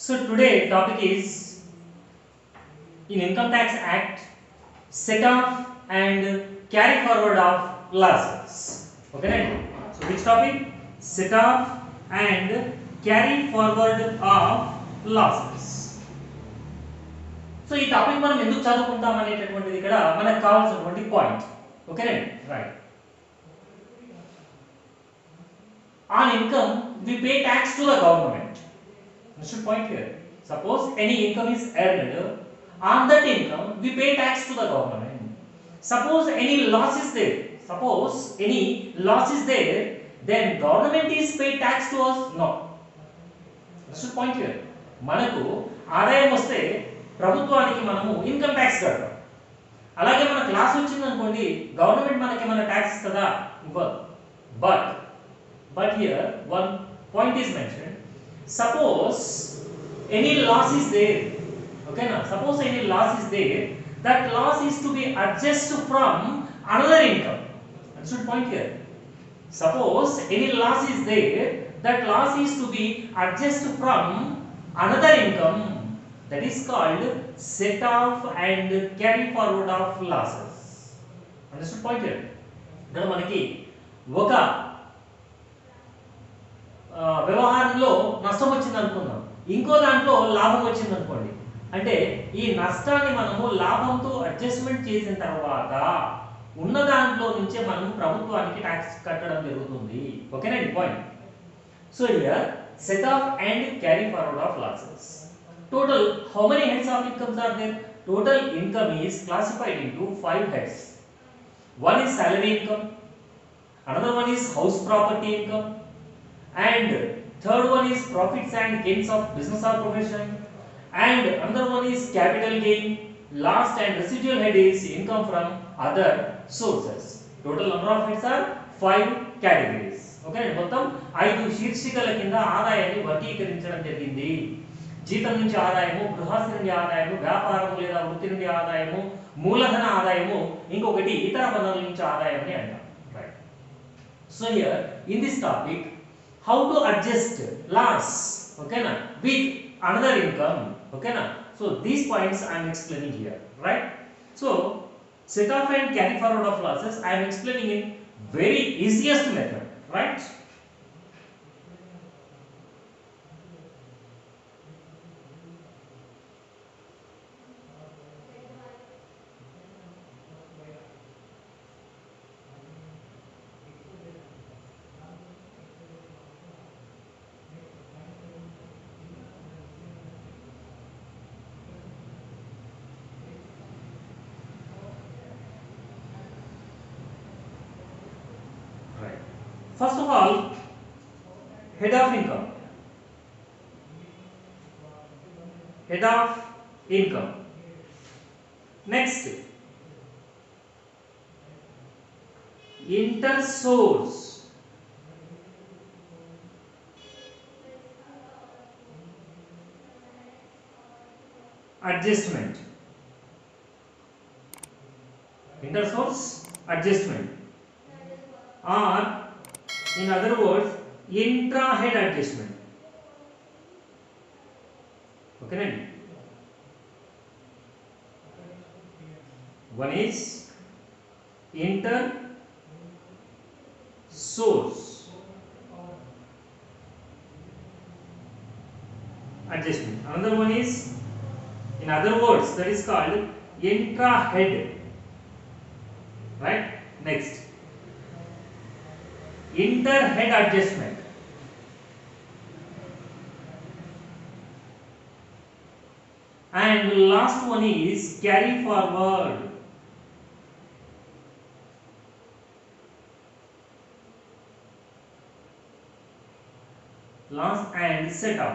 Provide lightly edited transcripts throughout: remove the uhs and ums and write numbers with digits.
So today topic is in Income Tax Act set off and carry forward of losses. Okay, right? So which topic? Set off and carry forward of losses. So ఈ topic మనం ఎందుకు చదువుకుంటాం అనేటటువంటిది ఇక్కడ మనకు కావాల్సినటువంటి point. ఓకేనండి, right. On income we pay tax to the government. Understood point here. Suppose any income is earned, on that income we pay tax to the government. Suppose any loss is there, then government is pay tax to us? No. Understood point here. మనకు ఆదాయం వస్తే ప్రభుత్వానికి మనము income tax కడతాం. అలాగే మన class వచ్చింది అనుకోండి, గవర్నమెంట్ మనకి ఏమైనా ట్యాక్స్ ఇస్తుందా? ఇవ్వదు. But here one point is mentioned. Suppose any loss is there, okay now, suppose any loss is there, that loss is to be adjusted from another income. Understood point here. Suppose any loss is there, that loss is to be adjusted from another income, that is called set off and carry forward of losses. Understood point here. ఇక్కడ మనకి ఒక వ్యవహారంలో నష్టం వచ్చింది అనుకుందాం, ఇంకో దాంట్లో లాభం వచ్చింది అనుకోండి. అంటే ఈ నష్టాన్ని మనము లాభంతో అడ్జస్ట్మెంట్ చేసిన తర్వాత ఉన్న దాంట్లో నుంచే మనం ప్రభుత్వానికి ట్యాక్స్ కట్టడం జరుగుతుంది. ఓకేనండి point. So here set off and carry forward of losses. Total how many heads of incomes are there? Total income is classified into 5 heads. One is salary income, another one is house property income, and third one is profits and gains of business or profession, and another one is capital gain. Last and residual head is income from other sources. Total number of heads are 5 categories. Okay, మొత్తం 5 శీర్షికల కింద ఆదాయాన్ని వర్గీకరించడం జరిగింది. జీతం నుంచి ఆదాయము, గృహస్థ నుండి ఆదాయము, వ్యాపారం లేదా వృత్తి నుండి ఆదాయము, మూలధన ఆదాయము, ఇంకొకటి ఇతర వనరుల నుంచి ఆదాయాన్ని అంటాం. Right. So here in this topic how to adjust loss, okay na, with another income, okay na. So these points I am explaining here, right? So set off and carry forward of losses I am explaining in very easiest method, right? First of all, head of income. Head of income. Next, inter-source. Adjustment. Inter-source adjustment. Or in other words, intra-head adjustment. Okay, right? One is inter-source adjustment. Another one is, in other words, that is called intra-head. Right? Next, inter-head adjustment. And last one is carry forward. Last and set off.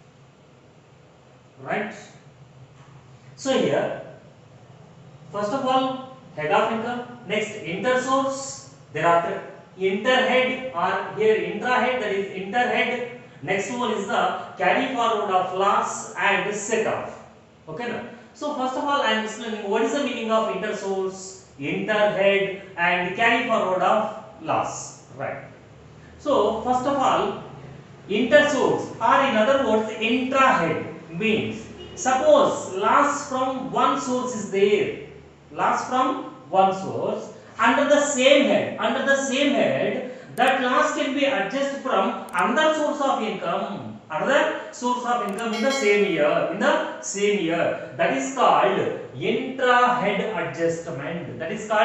Right? So here, first of all, head of income, next inter-source, thereafter inter-head, or here intra-head, that is inter-head. Next one is the carry forward of loss and set off. Okay now. So first of all I am explaining what is the meaning of inter-source, inter-head and carry forward of loss. Right. So first of all, Intersource, or in other words, intra-head means suppose loss from one source is there, loss from one source under the same head, that loss can be adjusted from another source of income, in the same year. That is called intra-head adjustment.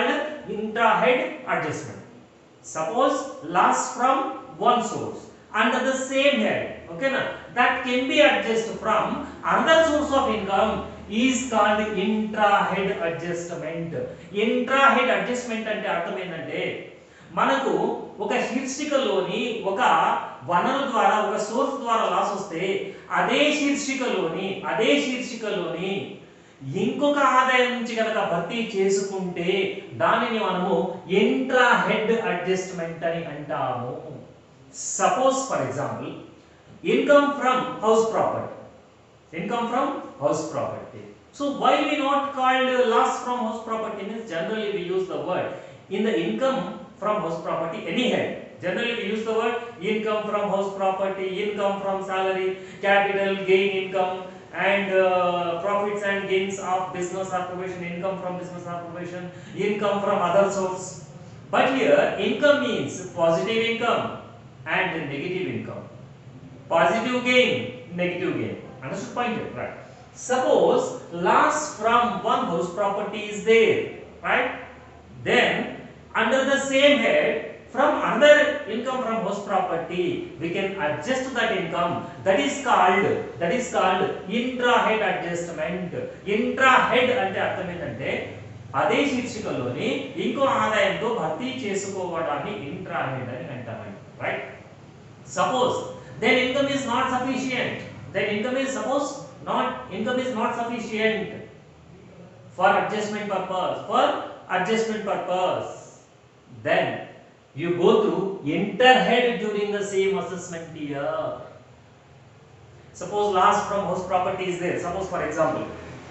Suppose loss from one source under the same head, okay na, that can be adjusted from another source of income is called intra-head adjustment. Intra-head adjustment అంటే అర్థం ఏంటంటే మనకు ఒక శీర్షికలోని ఒక వనరు ద్వారా ఒక source ద్వారా లాస్ వస్తే అదే శీర్షికలోని ఇంకొక ఆదాయం నుంచి కనుక భర్తీ చేసుకుంటే దానిని మనము ఇంట్రా హెడ్ అడ్జస్ట్మెంట్ అని అంటాము. Suppose for example income from house property. So why we not called loss from house property means generally we use the word in the income from house property any head. Generally we use the word income from house property, income from salary, capital gain income, and profits and gains of business or profession, income from business or profession, income from other source. But here income means positive income and negative income, positive gain, negative gain. Understood point here, right? Suppose loss from one house property is there, right? Then under the same head from another income from house property we can adjust that income. That is called intra-head adjustment. Intra-head అంటే అర్థం ఏంటంటే అదే శీర్షికలోని ఇంకో ఆదాయంతో భర్తీ చేసుకోవడాన్ని intra head అని అంటారు, right? Suppose then income is not sufficient, income is not sufficient for adjustment purpose, then you go to inter-head during the same assessment year. Suppose loss from house property is there. Suppose for example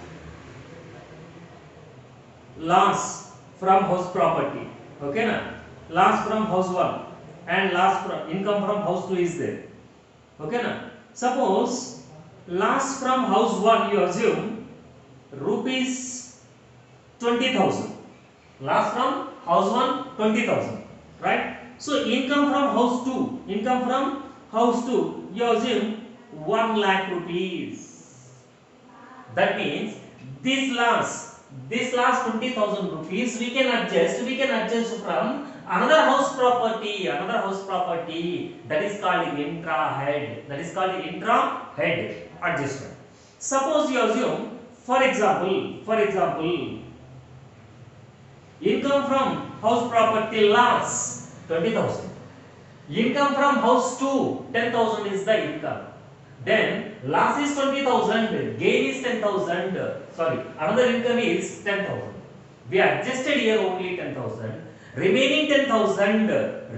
loss from house property, okay na, loss from house 1 and loss from income from house 2 is there, okay na. Suppose loss from house 1 you assume rupees 20,000, loss from house 1 20,000, right? So income from house 2 you assume 1 lakh rupees. That means this loss 20,000 rupees we can adjust from another house property, that is called intra-head adjustment. Suppose you assume for example income from house property loss 20,000, income from house 2 10,000 is the income, then loss is 20,000, gain is 10,000, another income is 10,000. We adjusted here only 10,000, remaining 10,000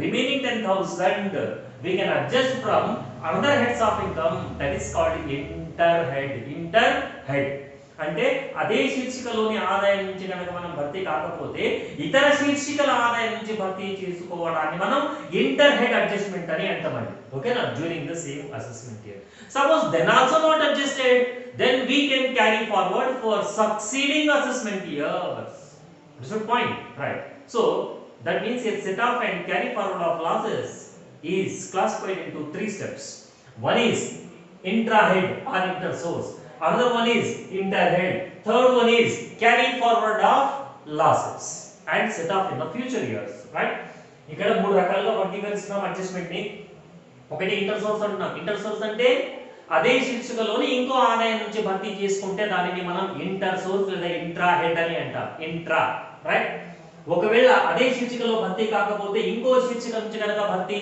we can adjust from another heads of income, that is called inter-head. అంటే అదే శీర్షికలోని ఆదాయం నుంచి కనుక మనం భర్తీ కాకపోతే ఇతర శీర్షికల ఆదాయం నుంచి భర్తీ చేసుకోవడాన్ని మనం ఇంటర్-హెడ్ అడ్జస్ట్మెంట్ అని అంటామండి, ఓకేనా, during the same assessment year. Suppose then also not adjusted, then we can carry forward for succeeding assessment years. Understood point, right? So that means a set off and carry forward of losses is classified into 3 steps. One is intra-head or inter-source, another one is inter-head, third one is carry forward of losses and set off in the future years, right? ఇక్కడ 3 రకాలుగా వర్గీకరిస్తున్నాం adjustment ని. ఒకటి inter-source అంటున్నాం. Inter-source అంటే అదే శీర్షికలోని ఇంకో ఆదాయం నుంచి భర్తీ చేసుకుంటే దానిని మనం ఇంటర్-సోర్స్ లేదా ఇంట్రా-హెడ్ అని అంటాం. Intra, right? ఒకవేళ అదే శీర్షికలో భర్తీ కాకపోతే ఇంకో శీర్షిక నుంచి కనుక భర్తీ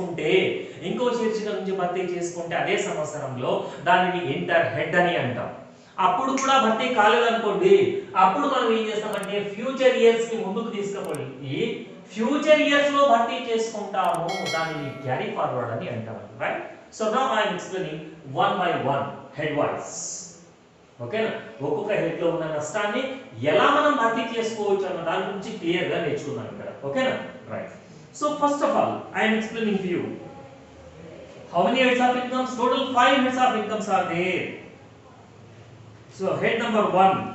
చేసుకుంటే అదే సంవత్సరంలో దానిని ఇంటర్-హెడ్ అని అంటాం. అప్పుడు కూడా భర్తీ కాలేదనుకోండి, అప్పుడు మనం ఏం చేస్తామంటే ఫ్యూచర్ ఇయర్స్ కి ముందుకు తీసుకుపోయి ఫ్యూచర్ ఇయర్స్ లో భర్తీ చేసుకుంటాము, దానిని క్యారీ ఫార్వర్డ్ అని అంటాం, right? So now I am explaining one by one head wise, ఓకేనా? ఒక్కొక్క హెడ్ లో ఉన్న నష్టాన్ని ఎలా మనం భర్తీ చేసుకోవచ్చు అన్న దాని గురించి క్లియర్ గా నేర్చుకున్నాం ఇక్కడ, ఓకేనా, right? So first of all I am explaining to you How many heads of incomes? Total 5 heads of incomes are there. So head number 1,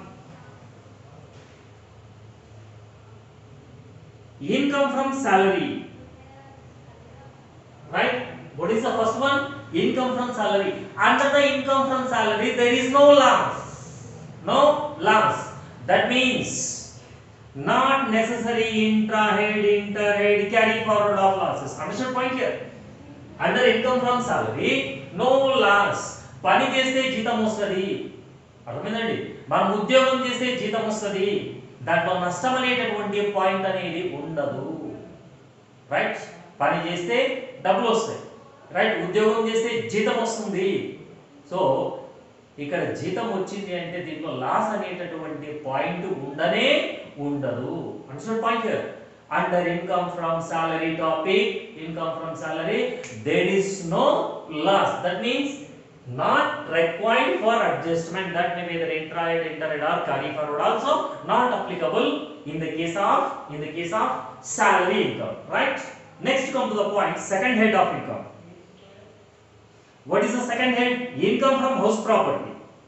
income from salary. Right? What is the first one? Income from salary. Under the income from salary, there is no loss. No loss. That means not necessary intra-head, inter-head, carry forward of losses. Understand point here? Under income from salary, no loss. పని చేస్తే జీతం వస్తుంది. అర్థమైందండి? మనం ఉద్యోగం చేస్తే జీతం వస్తుంది. దాంట్లో నష్టం అనేటటువంటి పాయింట్ అనేది ఉండదు. రైట్? పని చేస్తే డబ్బులు వస్తాయి. రైట్? ఉద్యోగం చేస్తే జీతం వస్తుంది. సో ఇక్కడ జీతం వచ్చింది అంటే దీంట్లో లాస్ అనేటటువంటి పాయింట్ ఉండనే ఉండదు. Understand point here? Under income from salary topic, income from salary, there is no loss. That means not required for adjustment. That may be either intra-head, inter-head or carry forward also not applicable in the case of salary income. Right? Next come to the point, second head of income. What is the second head? Income from house property.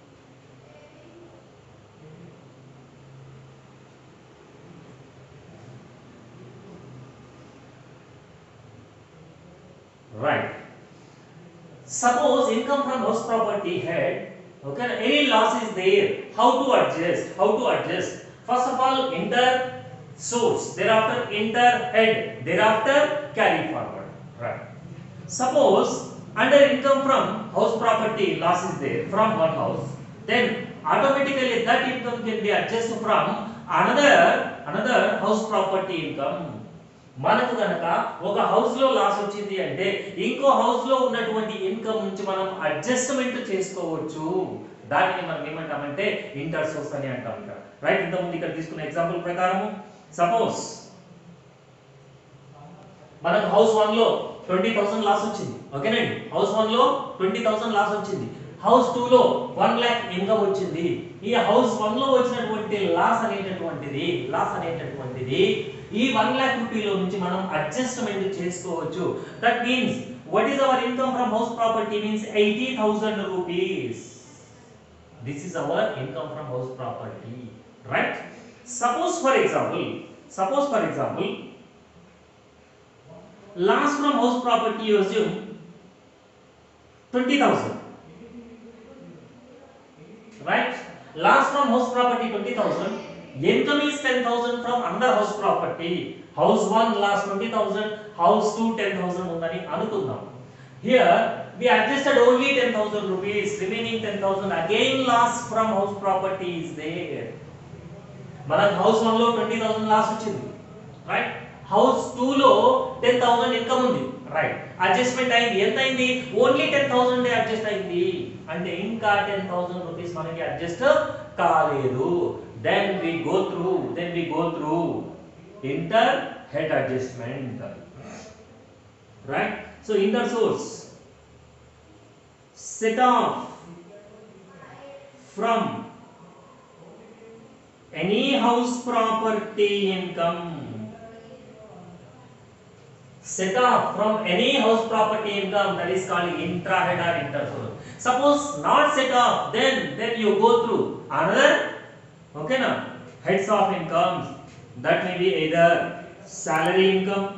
Right. Suppose income from house property head, okay, any loss is there. How to adjust? First of all, inter source, thereafter inter head, thereafter carry forward. Right. Suppose under income from house property loss is there from one house, then automatically that income can be adjusted from another house property income. మనకు గనక ఒక house లో loss వచ్చింది అంటే ఇంకో house లో ఉన్నటువంటి income నుంచి మనం అడ్జస్ట్మెంట్ చేసుకోవచ్చు. దానిని మనం ఏమంటామంటే ఇంటర్ సోర్స్ అని అంటాం. రైట్? ఇంత ముందు ఇక్కడ తీసుకున్న ఎగ్జాంపుల్ ప్రకారం సపోజ్ మనకు హౌస్ 1 లో 20,000 లాస్ వచ్చింది. ఓకేనండి? హౌస్ 1 లో 20,000 లాస్ వచ్చింది. హౌస్ 2 లో 1 లక్ష ఇన్కమ్ వచ్చింది. ఈ హౌస్ 1 లో వచ్చినటువంటి లాస్ అనేటటువంటిది ఈ 1 లక్ష రూపాయల నుంచి మనం అడ్జస్ట్మెంట్ చేసుకోవచ్చు. That means what is our income from house property means 80,000 rupees. This is our income from house property. Right? Suppose for example loss from house property you assume 20,000. Right? Loss from house property 20,000. Income is 10,000 from another house property. House 1 loss 20,000, house 2 10,000 undani anukunnam. Here we adjusted only 10,000 rupees, remaining 10,000 again loss from house property is there. Manaku house 1 lo 20,000 loss vachindi. Right? House 2 lo 10,000 income undi. Right? Adjustment ayindi. Enta ayindi? Only 10,000 adjust ayindi. Ante inka 10,000 rupees manaki adjust kaaledu. Then we go through inter head adjustment. Right? So inter source set off from any house property income. Set off from any house property income, that is called intra head or inter source. Suppose not set off, then you go through another, okay na, heads of income. That may be either salary income,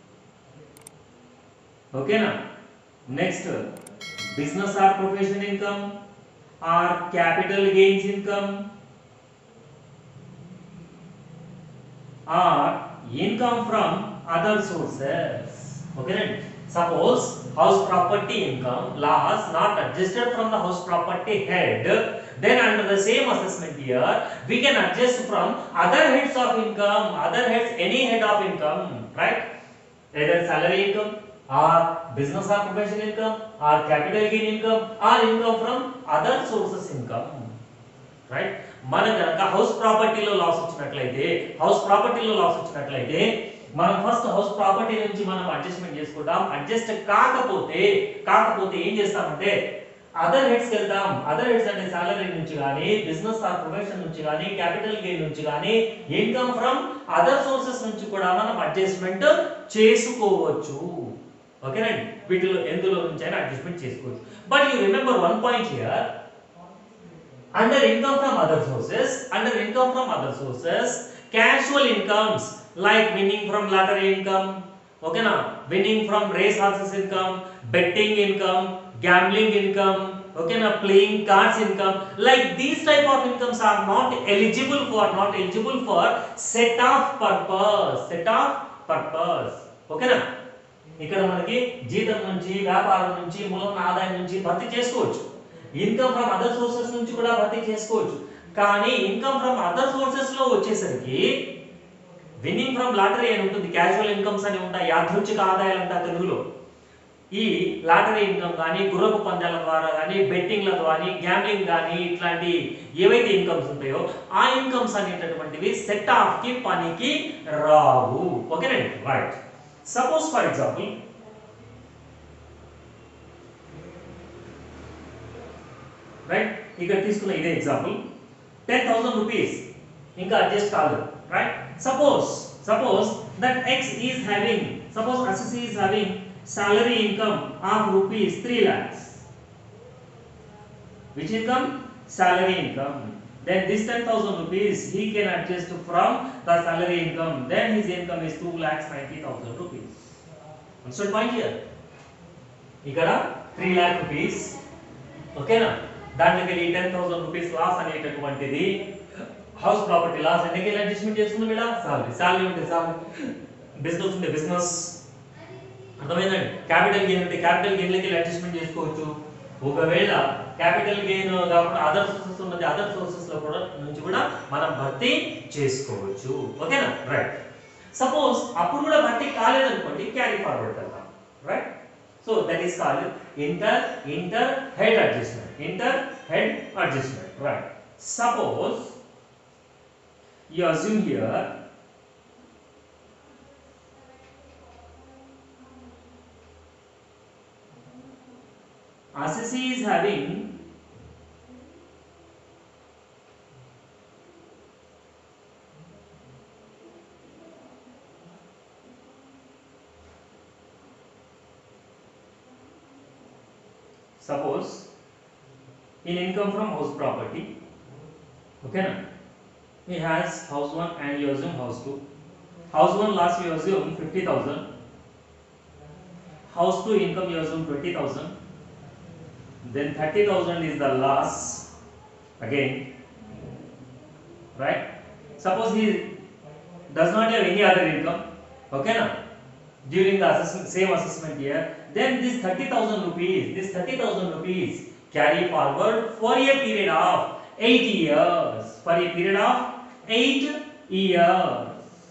okay na, next business or profession income, or capital gains income, or income from other sources. Okay, suppose house property income loss not adjusted from the house property head, then under the same assessment here we can adjust from other heads of income, any head of income. Right? Either salary income or business or profession income or capital gain income or income from other sources income. Right? మనకు గనక house ప్రాపర్టీలో loss వచ్చినట్లయితే మనం first house property నుంచి మనం adjustment చేసుకుంటాం. Adjust కాకపోతే ఏం చేస్తామంటే అదర్ హెడ్స్ వెళ్తాం. అదర్ హెడ్స్ అంటే సాలరీ నుంచి కానీ, బిజినెస్ ఆర్ ప్రొఫెషన్ నుంచి కానీ, క్యాపిటల్ గెయిన్ నుంచి కానీ, ఇన్కమ్ ఫ్రమ్ అదర్ సోర్సెస్ నుంచి కూడా మనం అడ్జస్ట్మెంట్ చేసుకోవచ్చు. ఓకేనండి, వీటిలో ఎందులో నుంచి అయినా అడ్జస్ట్మెంట్ చేసుకోవచ్చు. But you remember one point here, under income from other sources, casual incomes like winning from lottery income, okay na, winning from race horses income, betting income, gambling income, okay na, playing cards income, like these type of incomes are not eligible for set of purpose, okay na. ఇక్కడ మనకి జీతం నుంచి, వ్యాపారం నుంచి, మూలన ఆదాయం నుంచి భర్తీ చేసుకోవచ్చు. ఇన్కమ్ ఫ్రమ్ అదర్ సోర్సెస్ నుంచి కూడా భర్తీ చేసుకోవచ్చు. కానీ ఇన్కమ్ ఫ్రమ్ అదర్ సోర్సెస్ లో వచ్చేసరికి విన్నింగ్ ఫ్రమ్ లాటరీ అని ఉంటుంది, క్యాజువల్ ఇన్కమ్స్ అని ఉంటాయి, యాదృచ్ఛిక ఆదాయాలు అంటారు తెలుగులో. ఈ లాటరీ ఇన్కమ్ కానీ, గుర్రపు పందాల ద్వారా కానీ, బెట్టింగ్ల ద్వారా, గ్యాంబ్లింగ్ కానీ, ఇట్లాంటి ఏవైతే ఇన్కమ్స్ ఉంటాయో ఆ ఇన్కమ్స్ అనేటటువంటివి సెట్ ఆఫ్ కి పనికి రావు. ఓకేనండి, right. Suppose for example, right, ఇక్కడ తీసుకున్న ఇదే ఎగ్జాంపుల్, 10,000 రూపీస్ ఇంకా అడ్జస్ట్ కాదు, right. Suppose that X is having, suppose assessee is having salary income of rupees 3 lakhs. Which income? Salary income. Then this 10,000 rupees he can adjust from the salary income. Then his income is 2,90,000 rupees. Understood point here? ఇక్కడ 3 lakh rupees, ఓకేనా, దాంట్లోకి 10,000 rupees loss అనేటటువంటిది house property loss ఎన్నికీ adjustment చేసుకున్నాం. ఇలా salary ఉంటే salary, business ఉంటే business, అర్థమైందండి. క్యాపిటల్ గెయిన్ అంటే క్యాపిటల్ గెయిన్ లకి అడ్జస్ట్మెంట్ చేసుకోవచ్చు. ఒకవేళ క్యాపిటల్ గెయిన్ కాకుండా అదర్ సోర్సెస్ ఉన్నది, అదర్ సోర్సెస్ లో కూడా నుంచి కూడా మనం భర్తీ చేసుకోవచ్చు. ఓకేనా, రైట్. సపోజ్ అప్పుడు కూడా భర్తీ కాలేదనుకోండి, క్యారీ ఫార్వర్డ్ వెళ్దాం, right. So that is called inter head adjustment, right. Suppose you assume here assessee is having suppose in income from house property, okay na, he has house 1 and you assume house 2. House 1 loss you assume 50,000, house 2 income you assume 20,000, then 30,000 is the loss again, right. Suppose he does not have any other income, okay na, during the same assessment year, then this 30,000 rupees carry forward for a period of 8 years, for a period of 8 years,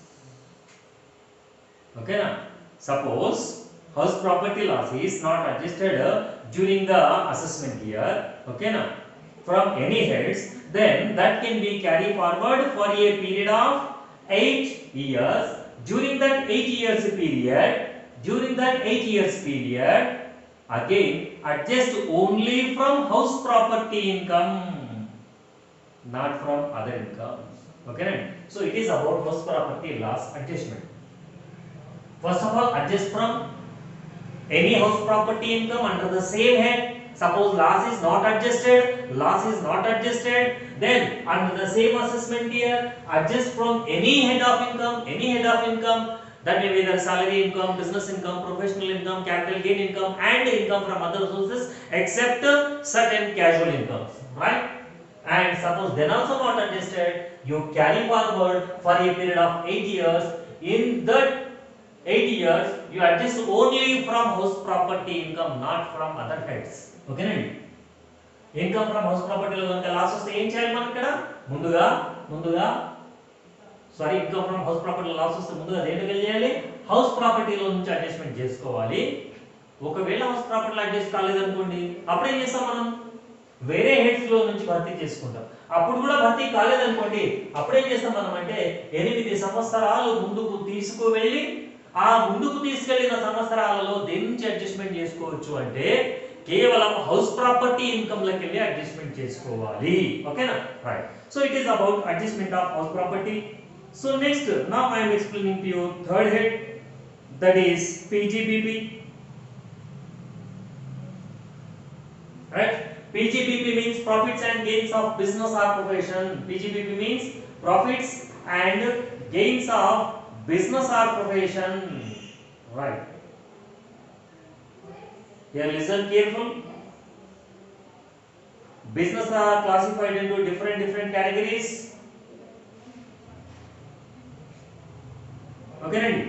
okay na. Suppose house property loss is not adjusted during the assessment year, okay na, from any heads, then that can be carried forward for a period of 8 years. During that 8 years period, again adjust only from house property income, not from other incomes, okay right? So it is about house property loss adjustment. First of all, adjust from any house property income under the same head. Suppose loss is not adjusted, then under the same assessment year, adjust from any head of income, that may be the salary income, business income, professional income, capital gain income, and income from other sources except certain casual incomes, right? And suppose then also not adjusted, you carry forward for a period of 8 years. In that 8 years, you adjust only from house property income, not from other heads. Okay, right? Income from house property lo ganaka loss వస్తే ఏం చేయాలి మనం ఇక్కడ? ముందుగా income from house property లో loss వస్తే ముందుగా దేనికి వెళ్ళాలి? హౌస్ ప్రాపర్టీలో నుంచి అడ్జస్ట్మెంట్ చేసుకోవాలి. ఒకవేళ హౌస్ ప్రాపర్టీలో అడ్జస్ట్ కాలేదనుకోండి, అప్పుడు ఏం చేస్తాం మనం? వేరే హెడ్స్ లో నుంచి భర్తీ చేసుకుంటాం. అప్పుడు కూడా భర్తీ కాలేదనుకోండి, అప్పుడు ఏం చేస్తాం మనం అంటే 8 సంవత్సరాలు ముందుకు తీసుకువెళ్ళి ఆ ముందుకు తీసుకెళ్లిన సంవత్సరాలలో దేని నుంచి అడ్జస్ట్మెంట్ చేసుకోవచ్చు అంటే కేవలం హౌస్ ప్రాపర్టీ ఇన్కమ్ లకి వెళ్ళి అడ్జస్ట్మెంట్ చేసుకోవాలి. ఓకేనా, right. So it is about adjustment of house property. So next, now I am explaining to you third head, that is PGBP. right? PGBP means profits and gains of business or profession. PGBP means profits and gains of business or profession, right? Here listen careful. Business are classified into different categories. Okay, Randy?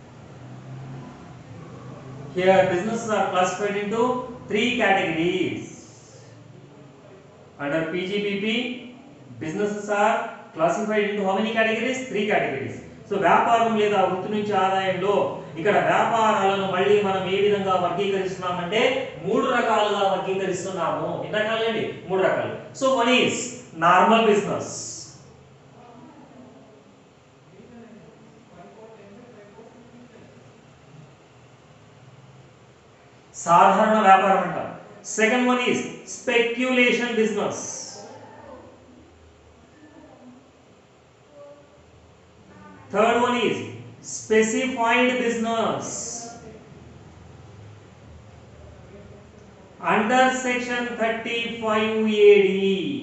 Here businesses are classified into 3 categories. Under PGBP, businesses are classified into how many categories? 3 categories. So వ్యాపారం లేదా వృత్తి నుంచి ఆదాయంలో ఇక్కడ వ్యాపారాలను మళ్ళీ మనం ఏ విధంగా వర్గీకరిస్తున్నామంటే 3 రకాలుగా వర్గీకరిస్తున్నాము. ఎన్ని రకాలండి? 3 రకాలు. So one is normal business. సాధారణ వ్యాపారం అంటాం. Second one is speculation business. Third one is specified business. Under section 35 AD.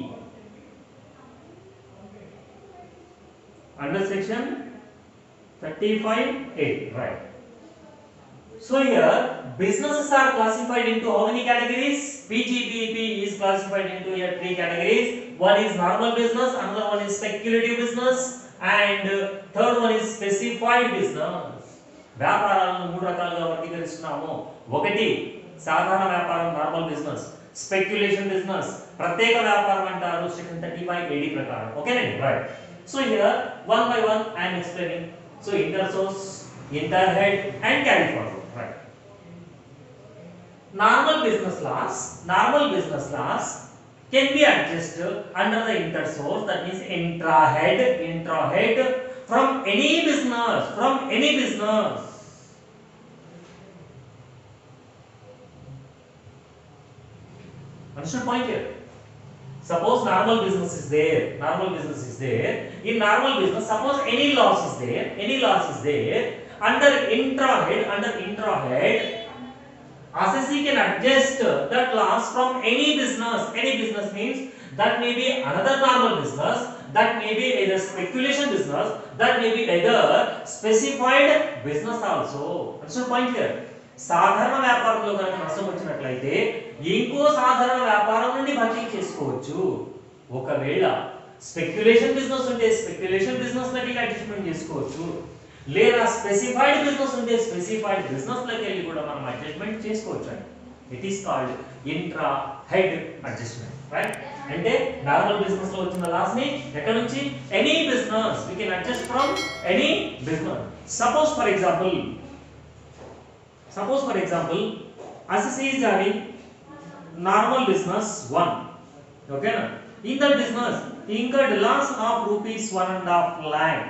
Under section 35 AD, right? So here businesses are classified into how many categories? PGBP is classified into here 3 categories. One is normal business, another one is speculative business, and third one is specified business. వ్యాపారాలను 3 రకాలుగా వర్గీకరిస్తున్నాము. ఒకటి సాధారణ వ్యాపారం normal business, speculation business ప్రత్యేక వ్యాపారం అంటారు section 35 AD ప్రకారం. ఓకేనండి, right? So here one by one I am explaining. So inter source, inter head and carry forward, right? Normal business laws can be adjusted under the intersource, that means intrahead from any business. Understood point here? Suppose normal business is there. In normal business, suppose any loss is there. Under intrahead, assessee can adjust that loss from any business. Any business means that may be another normal business, that may be either speculation business, that may be either specified business also. That's the point here. సాధారణ వ్యాపారంలో కనుక నష్టం వచ్చినట్లయితే ఇంకో సాధారణ వ్యాపారం నుండి భర్తీ చేసుకోవచ్చు. ఒకవేళ స్పెక్యులేషన్ బిజినెస్ ఉంటే స్పెక్యులేషన్ బిజినెస్ లకి అడ్జస్ట్మెంట్ చేసుకోవచ్చు. లేదా స్పెసిఫైడ్ బిజినెస్ ఉంటే స్పెసిఫైడ్ బిజినెస్ లకి వెళ్ళి కూడా మనం అడ్జస్ట్మెంట్ చేసుకోవచ్చు. It is called intra head adjustment, right? అంటే నార్మల్ బిజినెస్ లో వచ్చిన లాస్ ని ఎక్కడ నుంచి? Any business we can adjust from any business. Suppose for example assessee is having normal business 1. Okay na? In that business he incurred loss of rupees 1.5 lakh.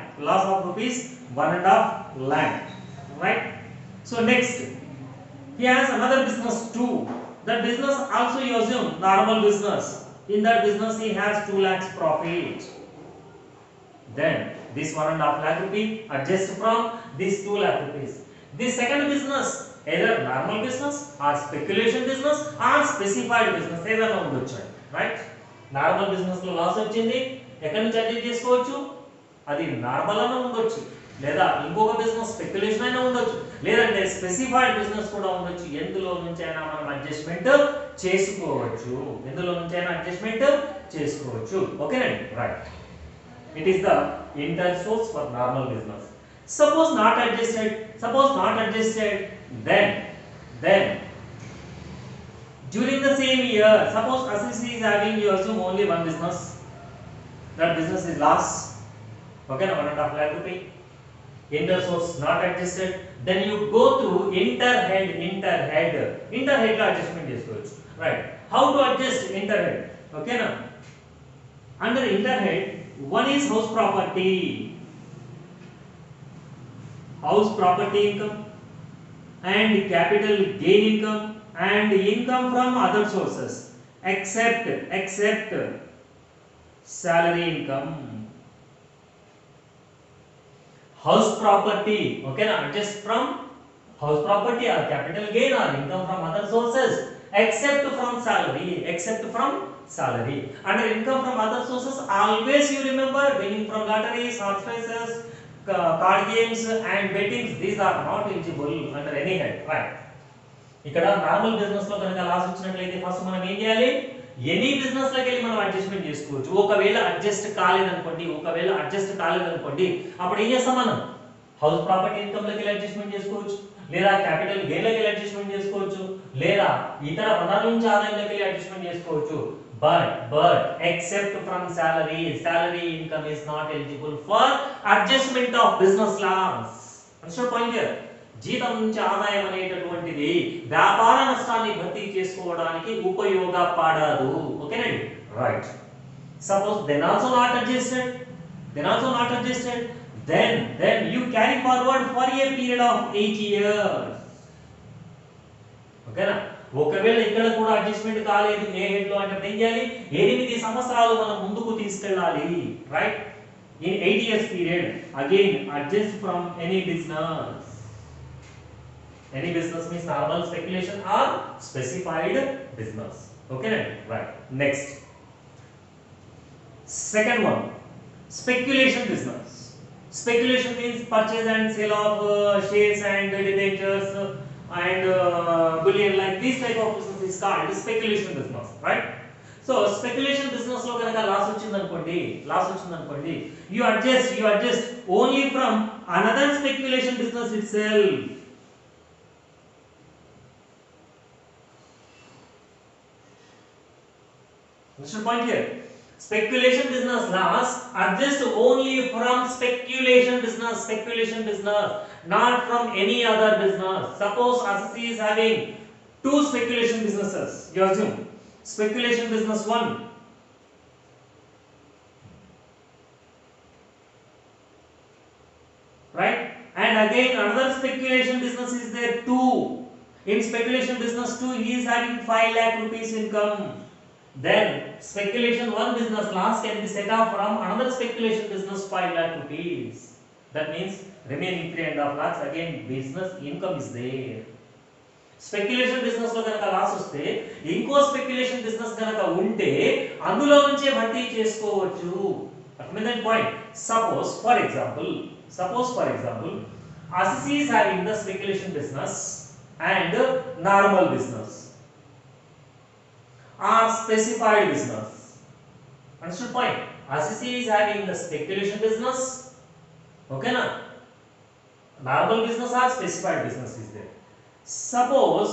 Right? So next he has another business 2. That business also you assume normal business. In that business he has 2 lakhs profit. Then this 1.5 lakh rupee adjust from this 2 lakh rupees. This second business either normal business or speculation business or specified business ఏదైనా ఉండొచ్చు, రైట్? Normal business లో loss వచ్చింది, ఎక్కడి నుంచి adjust చేసుకోవచ్చు? అది normal అయినా ఉండొచ్చు, లేదా ఇంకొక బిజినెస్ స్పెక్యులేషన్ అయినా ఉండొచ్చు, లేదంటే స్పెసిఫైడ్ బిజినెస్ కూడా ఉండొచ్చు. ఎందులో నుంచి అయినా మనం అడ్జస్ట్మెంట్ చేసుకోవచ్చు. ఓకేనండి, right? It is the inter source for normal business. Suppose not adjusted, then during the same year, suppose assessee is having, you assume only one business, that business is loss, okay na, 1.5 lakh rupee. Inter source not adjusted, then you go through interhead la adjustment చేసుకోవచ్చు, right? How to adjust interhead? Okay na, under interhead one is house property income and capital gain income and income from other sources except salary income. House property, okay na, adjust from house property or capital gain or income from other sources except from salary, except from salary. Under income from other sources, always you remember winning from lotteries, horse races, card games and bettings, these are not eligible under any head, right? ఇక్కడ normal business లో కనుక loss వచ్చినట్లయితే first మనం ఏం చేయాలి, any business లోకి వెళ్ళి మనం అడ్జస్ట్మెంట్ చేసుకోవచ్చు. ఒకవేళ అడ్జస్ట్ కాలేదనుకోండి అప్పుడు ఏం చేస్తాం, మనం హౌస్ ప్రాపర్టీ ఇన్కమ్ లోకి వెళ్ళి అడ్జస్ట్మెంట్ చేసుకోవచ్చు, లేదా క్యాపిటల్ గెయిన్ లోకి వెళ్ళి అడ్జస్ట్మెంట్ చేసుకోవచ్చు, లేదా ఇతర వనరుల నుంచి ఆదాయంలోకి వెళ్ళి అడ్జస్ట్మెంట్ చేసుకోవచ్చు. But except from salary income is not eligible for adjustment of business loss. Understand point here? జీతం నుంచి ఆదాయం అనేటటువంటిది వ్యాపార నష్టాన్ని భర్తీ చేసుకోవడానికి ఉపయోగపడదు. ఓకేనండి, right. Suppose then also not adjusted, then you carry forward for a period of 8 years. ఓకేనా, ఒకవేళ ఇక్కడ కూడా అడ్జస్ట్మెంట్ కాలేదు ఏ హెడ్ లో అంటే ఏం చేయాలి, 8 సంవత్సరాలు మనం ముందుకు తీసుకెళ్ళాలి, right. In 8 years period again adjust from any business means normal speculation or specified business. Okay, right. Next, second one, speculation business. Speculation means purchase and sale of shares and debentures and bullion, like this type of business is called speculation business, right? So speculation business లో కనుక loss వచ్చిందనుకోండి you adjust only from another speculation business itself. Understand point here? Speculation business loss adjust only from speculation business, not from any other business. Suppose assessee is having 2 speculation businesses. You assume speculation business 1, right, and again another speculation business is there 2. In speculation business 2 he is having 5 lakh rupees income. Then speculation 1 business loss can be set off from another speculation business 5 lakh rupees. That means remaining 3.5 lakhs again business income is there. Speculation business లో కనుక loss వస్తే ఇంకో speculation business కనుక ఉంటే అందులో నుంచే భర్తీ చేసుకోవచ్చు. అర్థమైందండి point? Suppose for example assessee is having the speculation business and normal business or specified business. Understood point? Assessee is having the speculation business, okay na, normal business or specified business is there. Suppose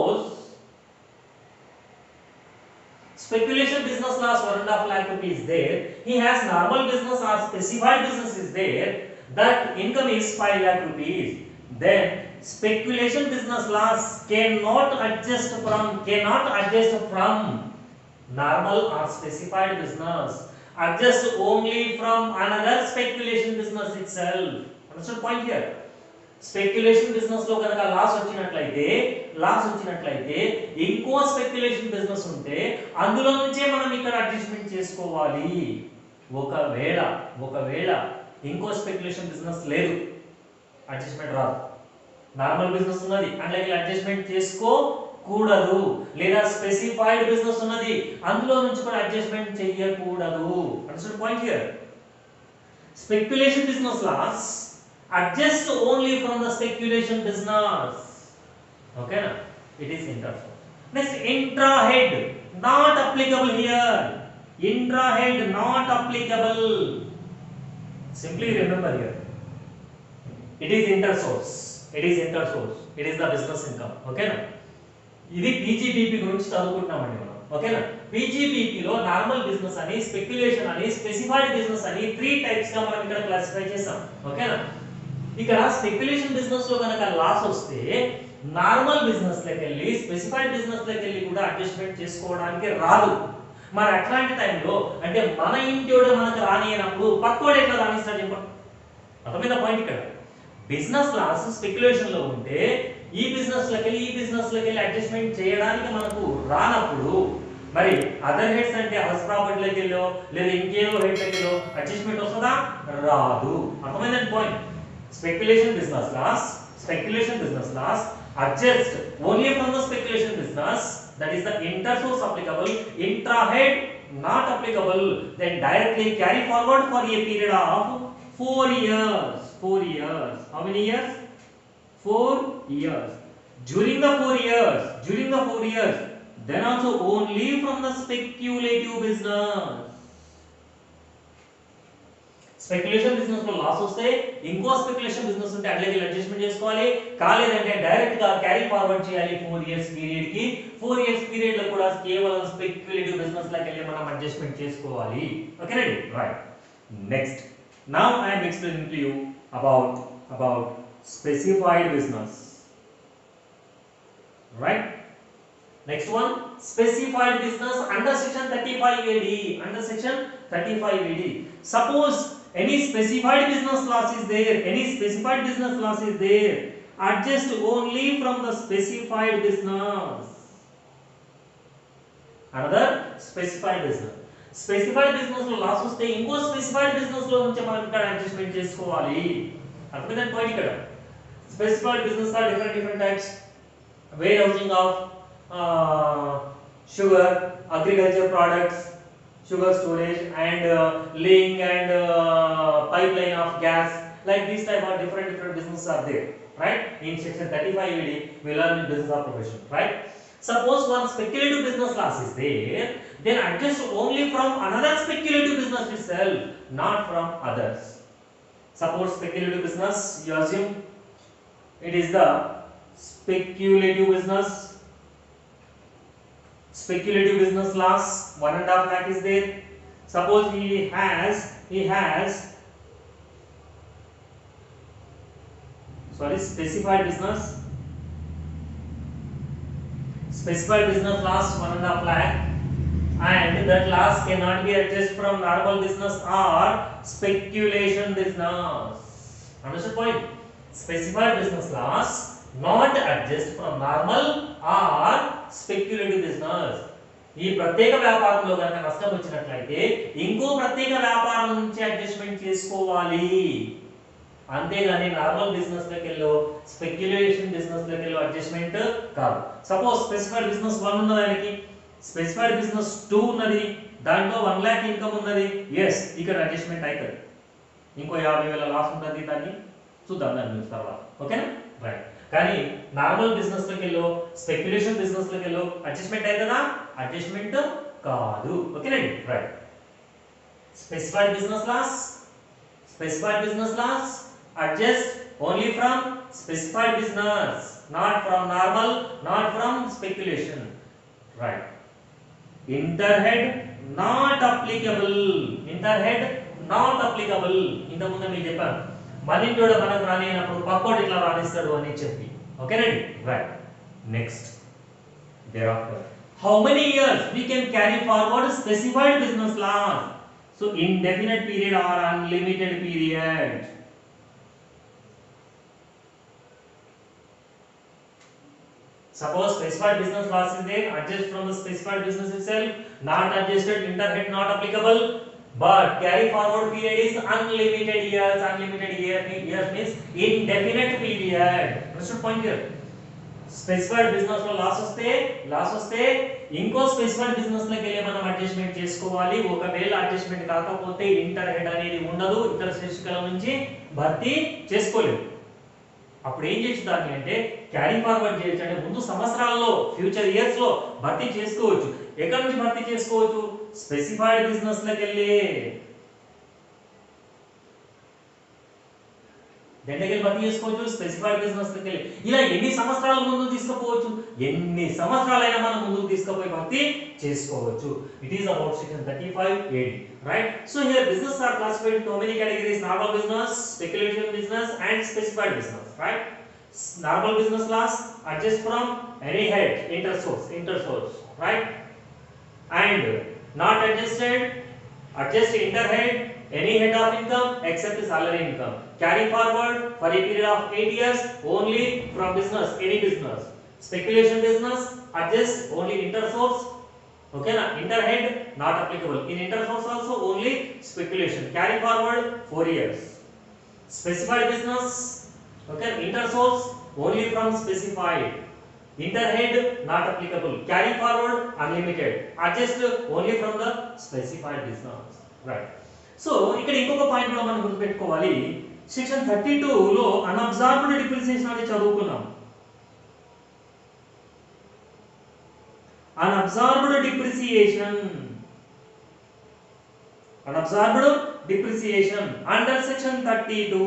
speculation business loss 1.5 lakh rupees there, he has normal business or specified business is there, that income is 5 lakh rupees. Then speculation business loss cannot adjust from normal or specified business, adjust only from another speculation business itself. Understood point here? Speculation business లో కనుక loss వచ్చినట్లయితే ఇంకో speculation business ఉంటే అందులో నుంచే మనం ఇక్కడ adjustment చేసుకోవాలి. ఒకవేళ ఇంకో స్పెక్యులేషన్ బిజినెస్ లేదు, అడ్జస్ట్మెంట్ రాదు. నార్మల్ బిజినెస్ ఉన్నది అందులో అడ్జస్ట్మెంట్ చేసుకోకూడదు, లేదా స్పెసిఫైడ్ బిజినెస్ ఉన్నది అందులో నుంచి కూడా అడ్జస్ట్మెంట్ చేయకూడదు. Understand point here? Speculation business loss adjust only from the speculation business. Okay na? It is intra-head. Next, intra-head not applicable here. Intra-head not applicable. Simply remember here. It is inter-source. It is the business income. Okay na? ఇది PGBP గురించి చదువుకుంటున్నామండి మనం. ఓకేనా? PGBP లో normal business అని, speculation అని, specified business అని 3 types గా మనం ఇక్కడ క్లాసిఫై చేసాం. ఓకేనా? ఇక్కడ స్పెక్యులేషన్ బిజినెస్ లో కనుక లాస్ వస్తే నార్మల్ బిజినెస్ లకి వెళ్ళి స్పెసిఫైడ్ బిజినెస్ లకి వెళ్ళి కూడా అడ్జస్ట్మెంట్ చేసుకోవడానికి రాదు. మరి అట్లాంటి టైంలో అంటే మన ఇంటిోడు మనకు రానియనప్పుడు పక్కోడు ఎట్లా రానిస్తాడు చెప్పండి? అర్థమైందా పాయింట్? ఇక్కడ బిజినెస్ లాస్ స్పెక్యులేషన్ లో ఉంటే ఈ బిజినెస్ లకి వెళ్ళి అడ్జస్ట్మెంట్ చేయడానికి మనకు రానప్పుడు మరి అదర్ హెడ్స్ అంటే హౌస్ ప్రాపర్టీలోకి వెళ్ళో లేదా ఇంకేదో హెడ్ లకి వెళ్ళో అడ్జస్ట్మెంట్ వస్తుందా? రాదు. అర్థమైందండి point? Speculation business loss adjust only from the speculation business that is the inter-source applicable, intra-head not applicable, then directly carry forward for a period of 4 years. 4 years. How many years? 4 years. During the 4 years, then also only from the speculative business. Speculation business లో loss వస్తే ఇంకో speculation business ఉంటే అట్లకి adjustment చేసుకోవాలి, కాలేదంటే direct గా carry forward చేయాలి 4 years period కి. 4 ఇయర్స్ పీరియడ్ లో కూడా కేవలం స్పెక్యులేటివ్ బిజినెస్ లకి వెళ్ళి మనం అడ్జస్ట్మెంట్ చేసుకోవాలి. ఓకేనండి, right. Next, now I am explaining to you about specified business. Right. Next one, specified business under section 35AD. Under section 35AD. Suppose any specified business loss is there, adjust only from the specified business. Another specified business. Specified business లో loss వస్తే ఇంకో specified business లో నుంచి మనం ఇక్కడ adjustment చేసుకోవాలి. అర్థమైందండి point ఇక్కడ. Specified business are different types. Warehousing of sugar, agriculture products, sugar storage, and laying and pipeline of gas, like these type of different businesses are there, right? In section 35AD we learn in business of profession, right? Suppose one speculative business loss is there, then adjust only from another speculative business itself, not from others. Suppose speculative business, you assume it is the speculative business. Speculative business loss 1.5 lakh is there. Suppose he has specified business loss 1.5 lakh, and that loss cannot be adjusted from normal business or speculation business. Understood point? Specified business loss not adjust from normal or speculative business. ఈ ప్రత్యేక వ్యాపారంలో కనుక నష్టం వచ్చినట్లయితే ఇంకో ప్రత్యేక వ్యాపారం నుంచి అడ్జస్ట్మెంట్ చేసుకోవాలి, అంతేగాని నార్మల్ బిజినెస్ లకి వెళ్ళో స్పెక్యులేషన్ బిజినెస్ లకి వెళ్ళో అడ్జస్ట్మెంట్ కాదు. సపోజ్ స్పెసిఫైడ్ బిజినెస్ 1 ఉన్నది, ఆయనకి స్పెసిఫైడ్ బిజినెస్ 2 ఉన్నది, దాంట్లో 1 lakh ఇన్కమ్ ఉన్నది. ఎస్, ఇక్కడ అడ్జస్ట్మెంట్ అవుతుంది. ఇంకో 50,000 లాస్ ఉంటుంది, దాన్ని చూద్దాం దాని తర్వాత. ఓకేనా, రైట్. కానీ నార్మల్ బిజినెస్ లకి వెళ్ళో స్పెక్యులేషన్ బిజినెస్ లకి వెళ్ళో అడ్జస్ట్మెంట్ అవుతుందా? అడ్జస్ట్మెంట్ కాదు. ఓకేనండి, right. Specified business loss adjust only from specified business, not from normal, not from speculation, right? Interhead not applicable. ఇంత ముందు మీకు చెప్పాను, మనింటోడు మనకు రానినప్పుడు పక్కోడు ఇట్లా రాణిస్తాడు అని చెప్పి. ఓకేనండి, right. Next, thereafter how many years we can carry forward specified business loss? So indefinite period or unlimited period. Suppose specified business loss is there, adjust from the specified business itself, not adjusted, interhead not applicable, but carry forward period is unlimited years. Years means indefinite period. Understood point here? Specified business లో loss వస్తే ఇంకో specified business లకి వెళ్ళి మనం adjustment చేసుకోవాలి. ఒకవేళ adjustment కాకపోతే inter head అనేది ఉండదు, ఇతర శీర్షికల నుంచి భర్తీ చేసుకోలేము. అప్పుడు ఏం చేయొచ్చు దాన్ని అంటే క్యారీ ఫార్వర్డ్ చేయొచ్చు. అంటే ముందు సంవత్సరాల్లో, ఫ్యూచర్ ఇయర్స్ లో భర్తీ చేసుకోవచ్చు. ఎక్కడి నుంచి భర్తీ చేసుకోవచ్చు? స్పెసిఫైడ్ బిజినెస్ లకి వెళ్ళి దెండకెళ్ళి భర్తీ చేసుకోవచ్చు, స్పెసిఫైడ్ బిజినెస్ లకి వెళ్ళి. ఇలా ఎన్ని సంవత్సరాల ముందు తీసుకుపోవచ్చు? ఎన్ని సంవత్సరాలైనా మనం ముందుకు తీసుకుపోయి భర్తీ చేసుకోవచ్చు. It is about section 35AD, right? So here business are classified into many categories: normal business, speculative business, and specified business, right? Normal business loss adjust from any head, intersource, right? And not adjusted, adjust interhead, any head of income except salary income. Carry forward for a period of 8 years only from business, any business. Speculation business adjust only intersource. Okay na, interhead not applicable. In intersource also only speculation. Carry forward 4 years. Specified business, okay, intersource only from specified. Interhead not applicable. Carry forward unlimited. Adjust only from the specified business. Right. So ఇక్కడ ఇంకొక point కూడా మనం గుర్తుపెట్టుకోవాలి. Section 32 లో అన్అబ్జార్బ్డ్ depreciation అని చదువుకున్నాం. Unabsorbed depreciation. Unabsorbed depreciation under section 32.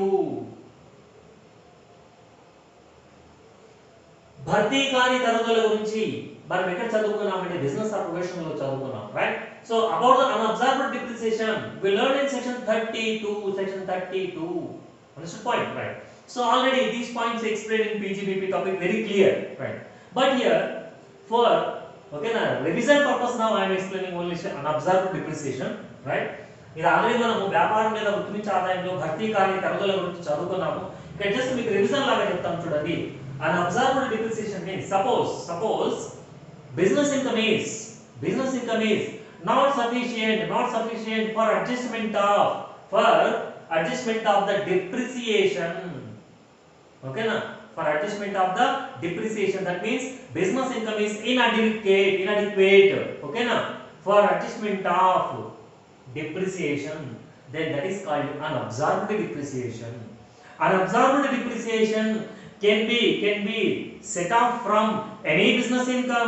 భర్తీ కాని తరుగుదల గురించి మనం ఎక్కడ చదువుకున్నామంటే బిజినెస్ అప్లికేషన్ లో చదువుకున్నాం, రైట్? So about the unabsorbed depreciation we learn in section 32. Understood point, right? So already these points explained in PGBP topic very clear, right? But here for okay na revision purpose now I am explaining only unabsorbed depreciation, right? ఇది already మనము వ్యాపారం మీద వృత్తి ఆదాయంలో భర్తీ కాని తరుగుదల గురించి చదువుకున్నాము. ఇక్కడ జస్ట్ మీకు రివిజన్ లాగా చెప్తాను చూడండి. Unabsorbed depreciation means suppose business income is not sufficient for adjustment of the depreciation. Okay na? For adjustment of the depreciation, that means business income is inadequate. Okay na? For adjustment of depreciation, then that is called unabsorbed depreciation. Unabsorbed depreciation can be set off from any business income.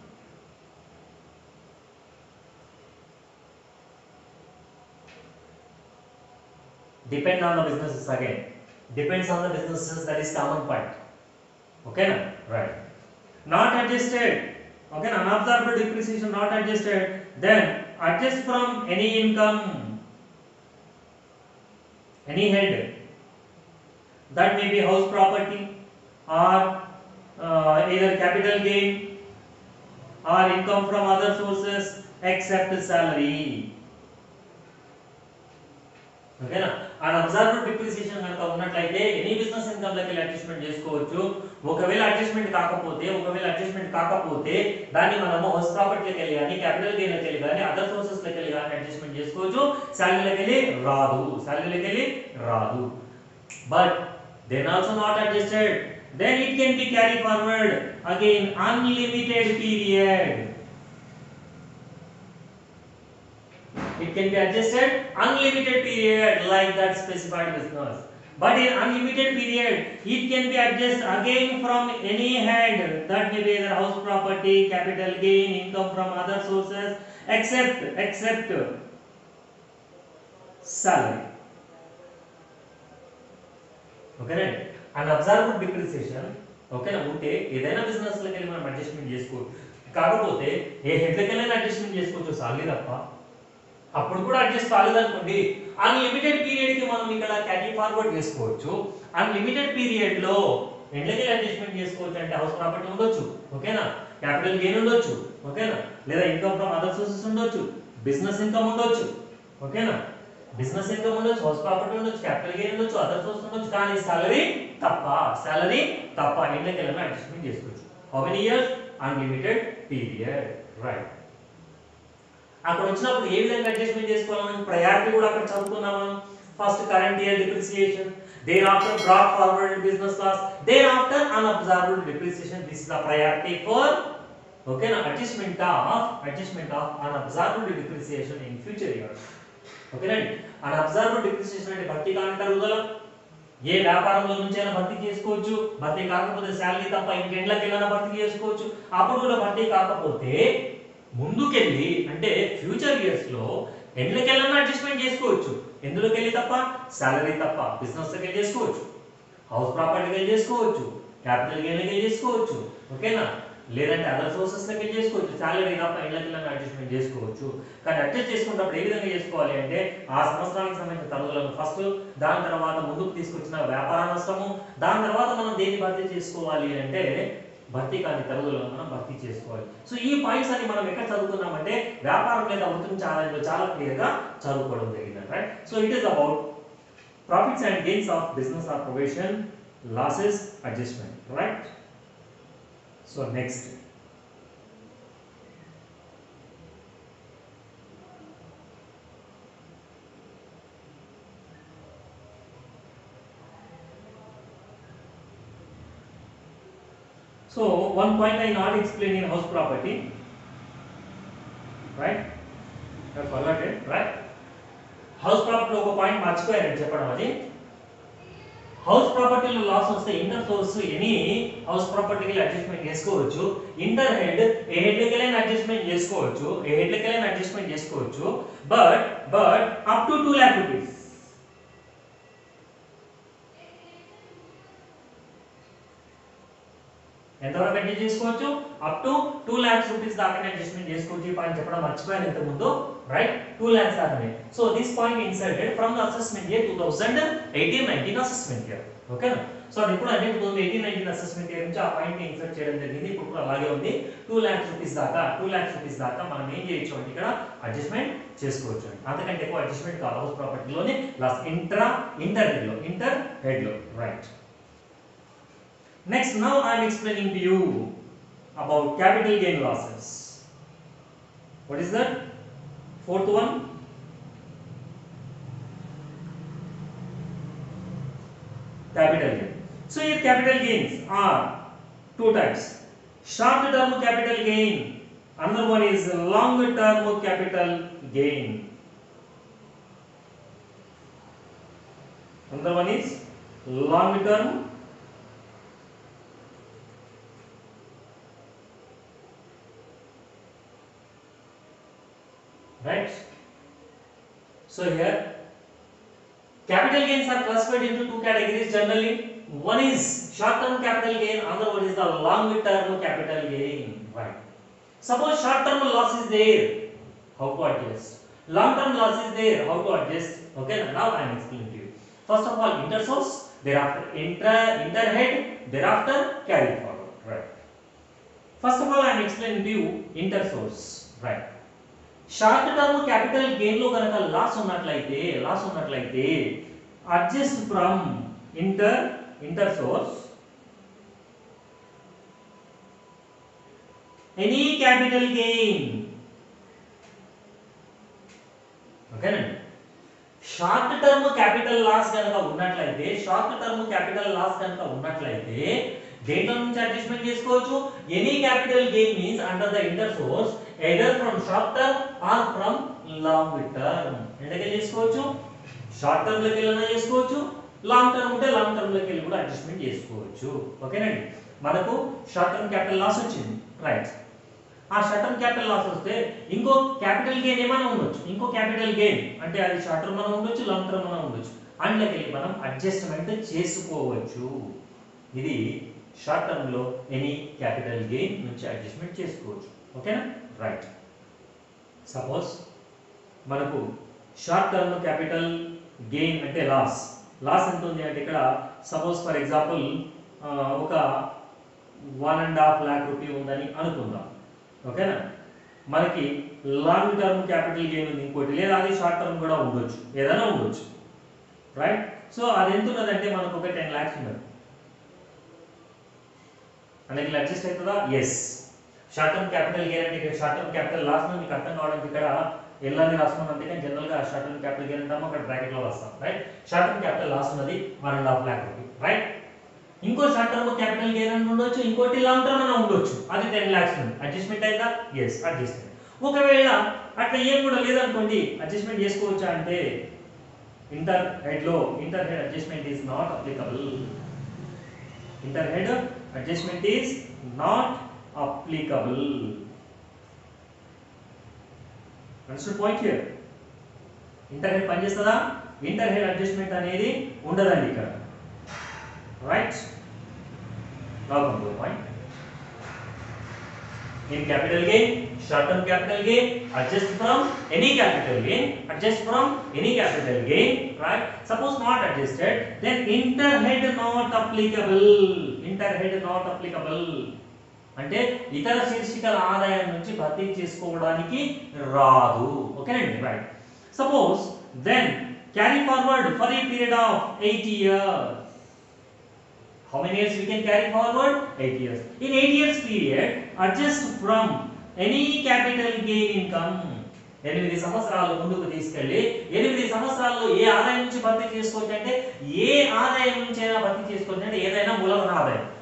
Depend on the businesses again. Depends on the businesses, that is common point. Okay na? Right. Not adjusted. Okay na? Unabsorbed depreciation not adjusted. Then adjust from any income, any head. That may be house property or either capital gain or income from other sources except salary. Okay na? Unabsorbed depreciation కనుక ఉన్నట్లయితే any business income లకి adjustment చేసుకోవచ్చు. ఒకవేళ adjustment కాకపోతే దాన్ని మనము house ప్రాపర్టీకి వెళ్ళి కానీ క్యాపిటల్ గెయిన్ లకి వెళ్ళి కానీ అదర్ సోర్సెస్ లకి వెళ్ళి కానీ అడ్జస్ట్మెంట్ చేసుకోవచ్చు. సాలరీలకి వెళ్ళి రాదు. But then also not adjusted, then it can be carried forward again unlimited period. It can be adjusted unlimited period like that specified business. But in unlimited period it can be adjusted again from any head, that may be either house property, capital gain, income from other sources except salary. Okay right? Unabsorbed depreciation okay na ఉంటే ఏదైనా business లకి వెళ్ళి మనం adjustment చేసుకోవచ్చు. కాకపోతే ఏ head లకి వెళ్ళినా adjustment చేసుకోవచ్చు సాలరీ తప్ప. అప్పుడు కూడా అడ్జస్ట్ కాలేదనుకోండి అన్లిమిటెడ్ పీరియడ్ కి మనం ఇక్కడ క్యారీ ఫార్వర్డ్ చేసుకోవచ్చు. అన్లిమిటెడ్ పీరియడ్ లో ఎండ్లకి అడ్జస్ట్మెంట్ చేసుకోవచ్చు. అంటే హౌస్ ప్రాపర్టీ ఉండొచ్చు, ఓకేనా, క్యాపిటల్ గెయిన్ ఉండొచ్చు, ఓకేనా, లేదా ఇన్కమ్ ఫ్రమ్ అదర్ సోర్సెస్ ఉండొచ్చు, బిజినెస్ ఇన్కమ్ ఉండొచ్చు, ఓకేనా, బిజినెస్ ఇన్కమ్ ఉండొచ్చు, హౌస్ ప్రాపర్టీ ఉండొచ్చు, క్యాపిటల్ గెయిన్ ఉండొచ్చు, అదర్ సోర్స్ ఉండొచ్చు. కానీ సాలరీ తప్ప ఎండ్లకి అడ్జస్ట్మెంట్ చేసుకోవచ్చు. How many years? Unlimited period, right. అక్కడ వచ్చినప్పుడు ఏ విధంగా అడ్జస్ట్మెంట్ చేసుకోవాలని ప్రయారిటీ కూడా అక్కడ చదువుకున్నాము. First current year depreciation, thereafter brought forward business loss, thereafter unabsorbed depreciation. This is the priority for ఓకేనా adjustment of అన్అబ్జార్బ్డ్ depreciation in future years. ఓకేనండి. అన్అబ్జార్బ్డ్ డిప్రిసియేషన్ అంటే భర్తీ కాని తరుగుదల. ఏ వ్యాపారంలో నుంచి అయినా భర్తీ చేసుకోవచ్చు. భర్తీ కాకపోతే శాలరీ తప్ప ఇంకెండ్లకి వెళ్ళినా భర్తీ చేసుకోవచ్చు. అప్పుడు కూడా భర్తీ కాకపోతే ముందుకెళ్ళి అంటే ఫ్యూచర్ ఇయర్స్ లో ఎండ్లకెళ్ళన్నా అడ్జస్ట్మెంట్ చేసుకోవచ్చు. ఎందులోకి వెళ్ళి తప్ప? సాలరీ తప్ప. బిజినెస్ లకి వెళ్ళి చేసుకోవచ్చు, హౌస్ ప్రాపర్టీకి వెళ్ళి చేసుకోవచ్చు, క్యాపిటల్ గెయిన్ లకి వెళ్ళి చేసుకోవచ్చు, ఓకేనా, లేదంటే అదర్ సోర్సెస్ లకి వెళ్ళి చేసుకోవచ్చు. సాలరీ తప్ప ఎండ్లకెళ్ళన్నా అడ్జస్ట్మెంట్ చేసుకోవచ్చు. కానీ అడ్జస్ట్ చేసుకున్నప్పుడు ఏ విధంగా చేసుకోవాలి అంటే ఆ సంవత్సరానికి సంబంధించిన తరుగుదలను ఫస్ట్, దాని తర్వాత ముందుకు తీసుకొచ్చిన వ్యాపార నష్టము, దాని తర్వాత మనం దేన్ని భర్తీ చేసుకోవాలి అంటే భర్తీ కాని తరుగుదలను మనం భర్తీ చేసుకోవాలి. సో ఈ పాయింట్స్ అన్ని మనం ఎక్కడ చదువుకున్నామంటే వ్యాపారం లేదా వృత్తి నుంచి ఆదాయంలో చాలా క్లియర్ గా చదువుకోవడం జరిగింది, right. So it is about profits and gains of business or profession, losses, adjustment, right. So next So one point I not explained in house property, right? I forgot it, right? House property ఒక point మర్చిపోయాను చెప్పడం. అది house ప్రాపర్టీలో loss వస్తే inter source any house ప్రాపర్టీకి adjustment చేసుకోవచ్చు. Inter head ఏ హెడ్లకైనా అడ్జస్ట్మెంట్ చేసుకోవచ్చు, but up to 2 lakh rupees. ఎంతవరకు అడ్జస్ట్ చేసుకోవచ్చు? అప్ టు 2 lakhs రూపీస్ దాకా అడ్జస్ట్మెంట్ చేసుకోవచ్చు. ఈ పాయింట్ చెప్పడం మర్చిపోయాను ఇంత ముందు, రైట్? 2 lakhs దాకానే. So this point inserted from the assessment year 2018-19 assessment year. ఓకేనా? సో అది ఇప్పుడు అంటే 2018-19 అసెస్మెంట్ ఇయర్ నుంచి ఆ పాయింట్ ఇన్సర్ట్ చేయడం జరిగింది. ఇప్పుడు కూడా అలాగే ఉంది. 2 lakhs రూపీస్ దాకా మనం ఏం చేయొచ్చు అంటే ఇక్కడ అడ్జస్ట్మెంట్ చేసుకోవచ్చు. అంతకంటే ఎక్కువ అడ్జస్ట్మెంట్ కాదు హౌస్ ప్రాపర్టీలోనే లాస్ట్ ఇంటర్ హెడ్ లో, రైట్? Next, now I am explaining to you about capital gain losses. What is that? Fourth one. Capital gain. So here capital gains are two types. Short term capital gain. Another one is long term capital gain. Another one is long term right. So here capital gains are classified into two categories generally. One is short term capital gain, another one is the long term capital gain, right? Suppose short term loss is there, how to adjust? Long term loss is there, how to adjust? Okay, now I am explaining to you. First of all, inter source, thereafter inter head, thereafter carry forward, right? First of all, I am explaining to you inter source, right? Short term capital gain లో కనుక loss ఉన్నట్లయితే adjust from inter source any capital gain. ఓకేనండి? Short term capital loss కనుక ఉన్నట్లయితే దేంట్లో నుంచి adjustment చేసుకోవచ్చు? Any capital gain means under the inter source either from short term or from long term. ఎంతకే చేసుకోవచ్చు? షార్ట్ టర్మ్ లోకి వెళ్ళినా చేసుకోవచ్చు, లాంగ్ టర్మ్ ఉంటే లాంగ్ టర్మ్ లోకి వెళ్ళి కూడా అడ్జస్ట్మెంట్ చేసుకోవచ్చు. ఓకేనండి? మనకు షార్ట్ టర్మ్ క్యాపిటల్ లాస్ వచ్చింది, రైట్? ఆ షార్ట్ టర్మ్ క్యాపిటల్ లాస్ వస్తే ఇంకో క్యాపిటల్ గెయిన్ ఏమైనా ఉండొచ్చు. ఇంకో క్యాపిటల్ గెయిన్ అంటే అది షార్ట్ టర్మ్ మనం ఉండొచ్చు, లాంగ్ టర్మ్ మనం ఉండొచ్చు. అందులోకి వెళ్ళి మనం అడ్జస్ట్మెంట్ చేసుకోవచ్చు. ఇది షార్ట్ టర్మ్ లో ఎనీ క్యాపిటల్ గెయిన్ నుంచి అడ్జస్ట్మెంట్ చేసుకోవచ్చు. ఓకేనా? రైట్. సపోజ్ మనకు షార్ట్ టర్మ్ క్యాపిటల్ గెయిన్ అంటే లాస్ ఎంత ఉంది అంటే ఇక్కడ సపోజ్ ఫర్ ఎగ్జాంపుల్ ఒక 1.5 lakh రూపీ ఉందని అనుకుందాం. ఓకేనా? మనకి లాంగ్ టర్మ్ క్యాపిటల్ గెయిన్ ఉంది ఇంకోటి, లేదా అది షార్ట్ టర్మ్ కూడా ఉండొచ్చు, ఏదైనా ఉండొచ్చు, రైట్? సో అది ఎంత ఉన్నదంటే మనకు ఒక 10 lakhs ఉన్నది. అనేది అడ్జస్ట్ అవుతుందా? Yes. Short term capital gain అంటే ఇక్కడ షార్ట్ టర్మ్ క్యాపిటల్ లాస్ మీకు అర్థం కావడానికి ఇక్కడ ఎల్ అని రాసుకున్నాం, అంతేకాని జనరల్ గా షార్ట్ టర్మ్ క్యాపిటల్ గెయిన్ అంటాము, అక్కడ బ్రాకెట్ లో రాస్తాం, right? Short term capital loss ఉన్నది 1.5 lakh రూపీ, రైట్? ఇంకో షార్ట్ టర్మ్ క్యాపిటల్ గెయిన్ అని ఉండొచ్చు, ఇంకోటి లాంగ్ టర్మ్ అని ఉండొచ్చు, అది 10 lakhs ఉంది. అడ్జస్ట్మెంట్ అయిందా? Yes, adjustment. ఒకవేళ అట్లా ఏం కూడా లేదనుకోండి, అడ్జస్ట్మెంట్ చేసుకోవచ్చా అంటే inter head adjustment is not applicable. Inter head adjustment is not applicable. Understood point here? Inter head పనిచేస్తుందా? ఇంటర్ హెడ్ అడ్జస్ట్మెంట్ అనేది ఉండదండి ఇక్కడ, right? Now come to the point. In capital gain, short term capital gain, adjust from any capital gain, right? Suppose not adjusted, then inter head not applicable. అంటే ఇతర శీర్షికల ఆదాయం నుంచి భర్తీ చేసుకోవడానికి రాదు. ఓకేనండి? Right. Suppose then carry forward for a period of 8 years. How many years we can carry forward? 8 years. In 8 years period, adjust from any capital gain income. 8 సంవత్సరాలు ముందుకు తీసుకెళ్ళి 8 సంవత్సరాల్లో ఏ ఆదాయం నుంచి భర్తీ చేసుకోవచ్చు అంటే ఏ ఆదాయం నుంచి అయినా భర్తీ చేసుకోవచ్చు అంటే ఏదైనా మూలధన ఆదాయం.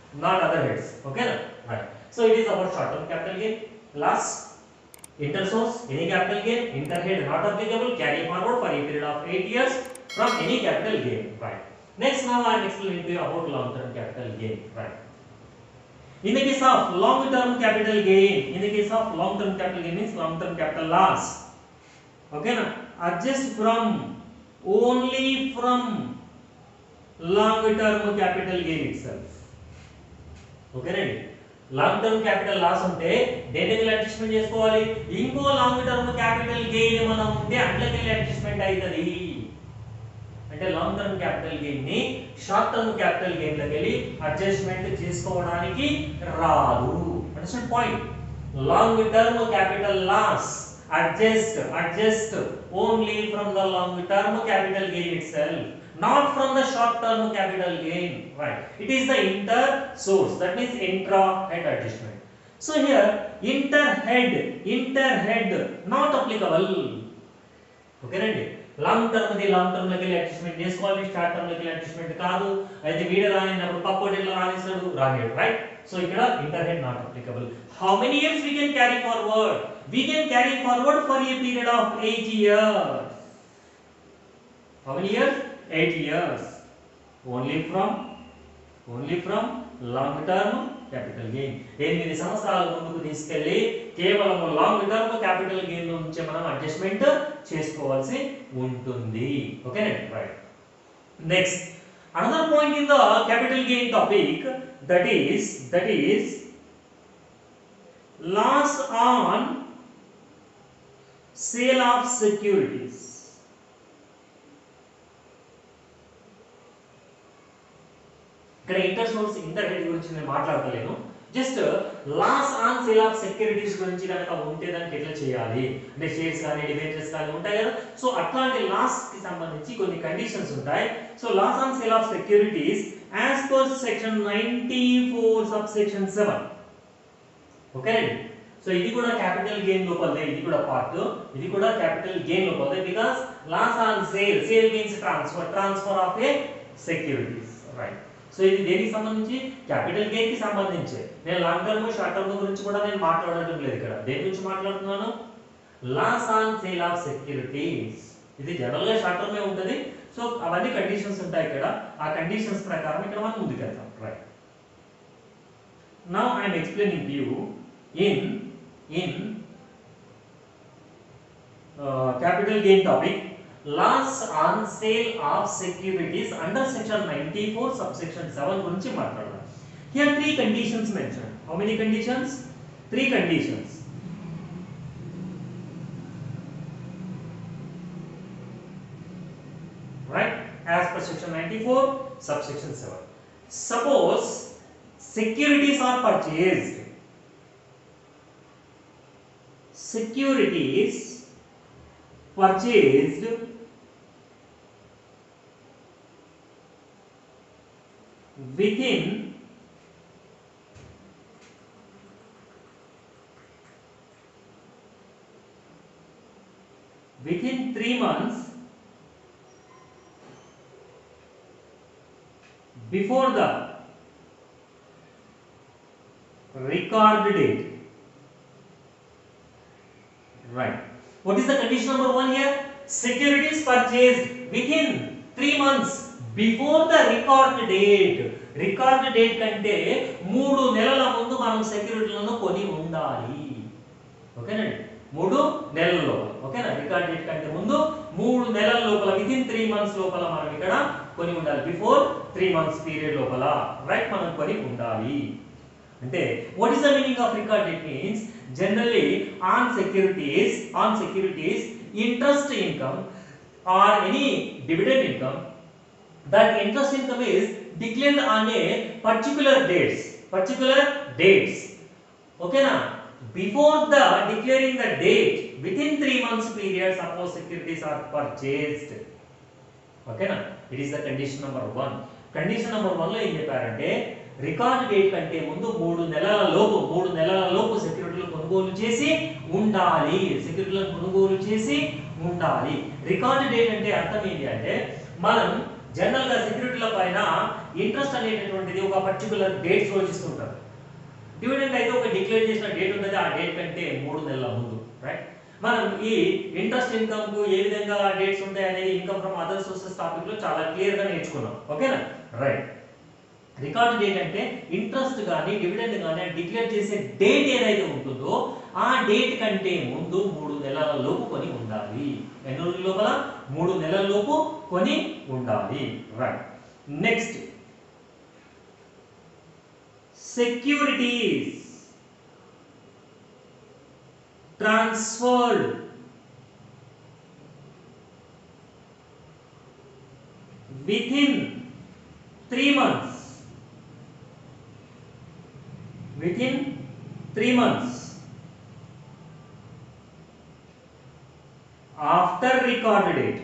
not other heads. Okay na? Right. So it is about short term capital gain. Last, intersource, any capital gain, interhead not applicable, carry forward for a period of 8 years from any capital gain. Right. Next, now I am explaining to you about long term capital gain. Right. In the case of long term capital gain, in the case of long term capital gain means long term capital loss. Okay na? Adjust from only from long term capital gain itself. Okay రండి, long term capital loss ఉంటే దేనికి adjustment చేసుకోవాలి, ఇంకో long term capital gain మనం ఉంటే అట్లకి adjustment అవుతుంది. అంటే లాంగ్ టర్మ్ క్యాపిటల్ గెయిన్ ని షార్ట్ టర్మ్ క్యాపిటల్ గెయిన్ లోకి వెళ్ళి అడ్జస్ట్మెంట్ చేసుకోవడానికి రాదు. Understand point. Long term capital loss adjust only from the long term capital gain itself, not from the short term capital gain. Right, it is the inter source, that means intra head adjustment. So here interhead not applicable. Okay రండి, long term the long term లోకి adjustment చేసుకోవాలి, short term లోకి adjustment కాదు. అయితే వీడియో రానినప్పుడు పక్కోటి ఎట్లా రానిస్తాడు, రానియడు. రైట్. So ఇక్కడ interhead not applicable. How many years we can carry forward? We can carry forward for a period of 8 years. How many years? 8 years. Only from long term capital gain. 8 సంవత్సరాల ముందుకు తీసుకెళ్లి కేవలం long term capital gain నుంచి మనం adjustment చేసుకోవాల్సి ఉంటుంది. Okay right. Next, another point in the capital gain topic, that is loss on sale of securities. ఇక్కడ inter source inter head గురించి నేను మాట్లాడతలేను, just loss on sale of securities గురించి కనుక ఉంటే దానికి ఎట్లా చేయాలి అంటే షేర్స్ కానీ డిబెంచర్స్ కానీ ఉంటాయి కదా. సో అట్లాంటి లాస్ కి సంబంధించి కొన్ని కండిషన్స్ ఉంటాయి. సో loss on sale of securities as per section 94 sub section 7. ఓకేనండి. సో ఇది కూడా క్యాపిటల్ గెయిన్ లోపలదే, ఇది కూడా పార్ట్, ఇది కూడా క్యాపిటల్ గెయిన్ లోపలదే. Because loss on sale means transfer of a securities. Right. So ఇది దేనికి సంబంధించి, క్యాపిటల్ గెయిన్ కి సంబంధించి. నేను లాంగ్ టర్మ్ షార్ట్ టర్మ్ గురించి కూడా నేను మాట్లాడటం లేదు ఇక్కడ. దేని గురించి మాట్లాడుతున్నాను, loss on sale of securities. ఇది జనరల్ గా షార్ట్ టర్మ్ ఉంటుంది. సో అవన్నీ కండిషన్స్ ఉంటాయి ఇక్కడ, ఆ కండిషన్స్ ప్రకారం ఇక్కడ మనం ముందుకెళ్తాం. Right. Now I am explaining to you in capital gain topic, loss on sale of securities under section 94 subsection 7 గురించి మాట్లాడదాం. Here 3 conditions mentioned. How many conditions? 3 conditions. Right, as per section 94 subsection 7. Suppose securities are purchased, securities purchased within within 3 months before the record date. Right. What is the condition number 1 here? Securities purchased within 3 months before the record date. Record date కంటే 3 నెలల ముందు మనం సెక్యూరిటీలను కొని ఉండాలి. ఓకేనండి, 3 నెలల లోపల. ఓకేనా, రికార్డ్ డేట్ కంటే ముందు 3 నెలల లోపల, వితిన్ 3 months లోపల మనం ఇక్కడ కొని ఉండాలి. బిఫోర్ 3 months పీరియడ్ లోపల రైట్ మనం కొని ఉండాలి. అంటే what is the meaning of record date means generally on securities interest income or any dividend income, that interest income is declared on a particular dates. Okay na, before the declaring the date within 3 months period suppose securities are purchased. Okay na, it is the condition number 1. Condition number 1 లో ఏం చెప్పారంటే record date కంటే ముందు 3 నెలల లోపు సెక్యూరిటీలను కొనుగోలు చేసి ఉండాలి. రికార్డ్ డేట్ అంటే అర్థం ఏంటి అంటే మనం జనరల్ గా సెక్యూరిటీల పైన ఇంట్రెస్ట్ అనేటటువంటిది ఒక పర్టికులర్ డేట్స్ రోజు ఇస్తుంటారు. డివిడెండ్ అయితే ఒక డిక్లేర్ చేసిన డేట్ ఉంటుంది, ఆ డేట్ కంటే 3 నెలల ముందు, రైట్. మనం ఈ ఇంట్రెస్ట్ ఇన్కమ్ కు ఏ విధంగా డేట్స్ ఉంటాయి అనేది income from other sources topic లో చాలా క్లియర్ గా నేర్చుకున్నాం. ఓకేనా, రైట్. రికార్డ్ డేట్ అంటే ఇంట్రెస్ట్ కానీ డివిడెండ్ కానీ డిక్లేర్ చేసే డేట్ ఏదైతే ఉంటుందో ఆ డేట్ కంటే ముందు 3 నెలల లోపు కొని ఉండాలి. ఎన్ని రోజుల లోపల? 3 నెలల లోపు కొని ఉండాలి, right. Next, securities transferred within 3 months, within 3 months after record date.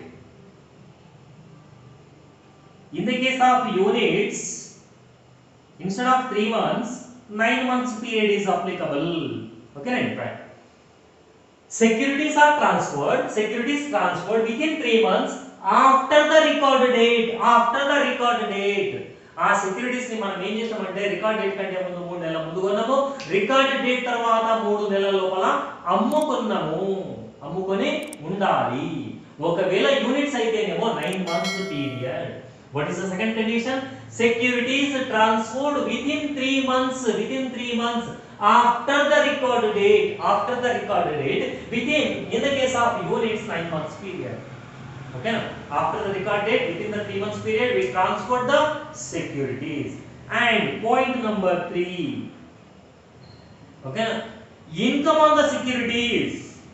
In the case of units, instead of 3 months, 9 months period is applicable. Okay, right. Securities transferred within 3 months after the record date. After the record date. ఆ securities ని మనం ఏం చేస్తామంటే record date కంటే ముందు 3 నెలల ముందు కొన్నాము, రికార్డ్ డేట్ తర్వాత 3 నెలల లోపల అమ్ముకొని ఉండాలి. ఒకవేళ యూనిట్స్ అయితేనేమో 9 months period. What is the second condition? Securities transferred within 3 months, after the record date, within, in the case of units, 9 months period. Okay, now after the record date, within the 3 months period, we transferred the securities. And point number 3, okay, income on the securities.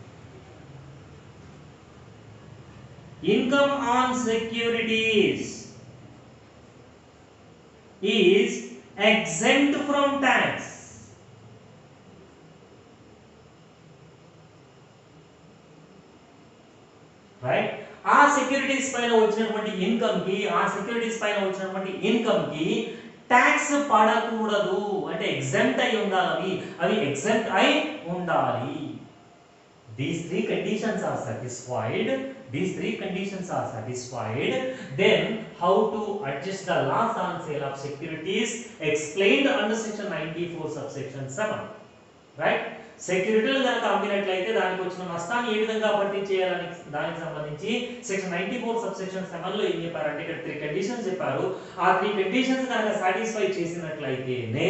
Income on securities is exempt from tax. Right? ఆ సెక్యూరిటీస్ పైన వచ్చినటువంటి income కి tax పడకూడదు. అంటే exempt అయి ఉండాలి, అవి ఎగ్జెంప్ట్ అయి ఉండాలి. These three conditions are satisfied. Then how to adjust the loss on sale of securities explained under section 94 subsection 7. Right? సెక్యూరిటీలు కనుక అమ్మినట్లయితే దానికి వచ్చిన నష్టాన్ని ఏ విధంగా భర్తీ చేయాలని దానికి సంబంధించి సెక్షన్ 94 సబ్సెక్షన్ 7 లో ఏం చెప్పారంటే ఇక్కడ 3 కండిషన్స్ చెప్పారు. ఆ 3 కండిషన్స్ కనుక సాటిస్ఫై చేసినట్లయితేనే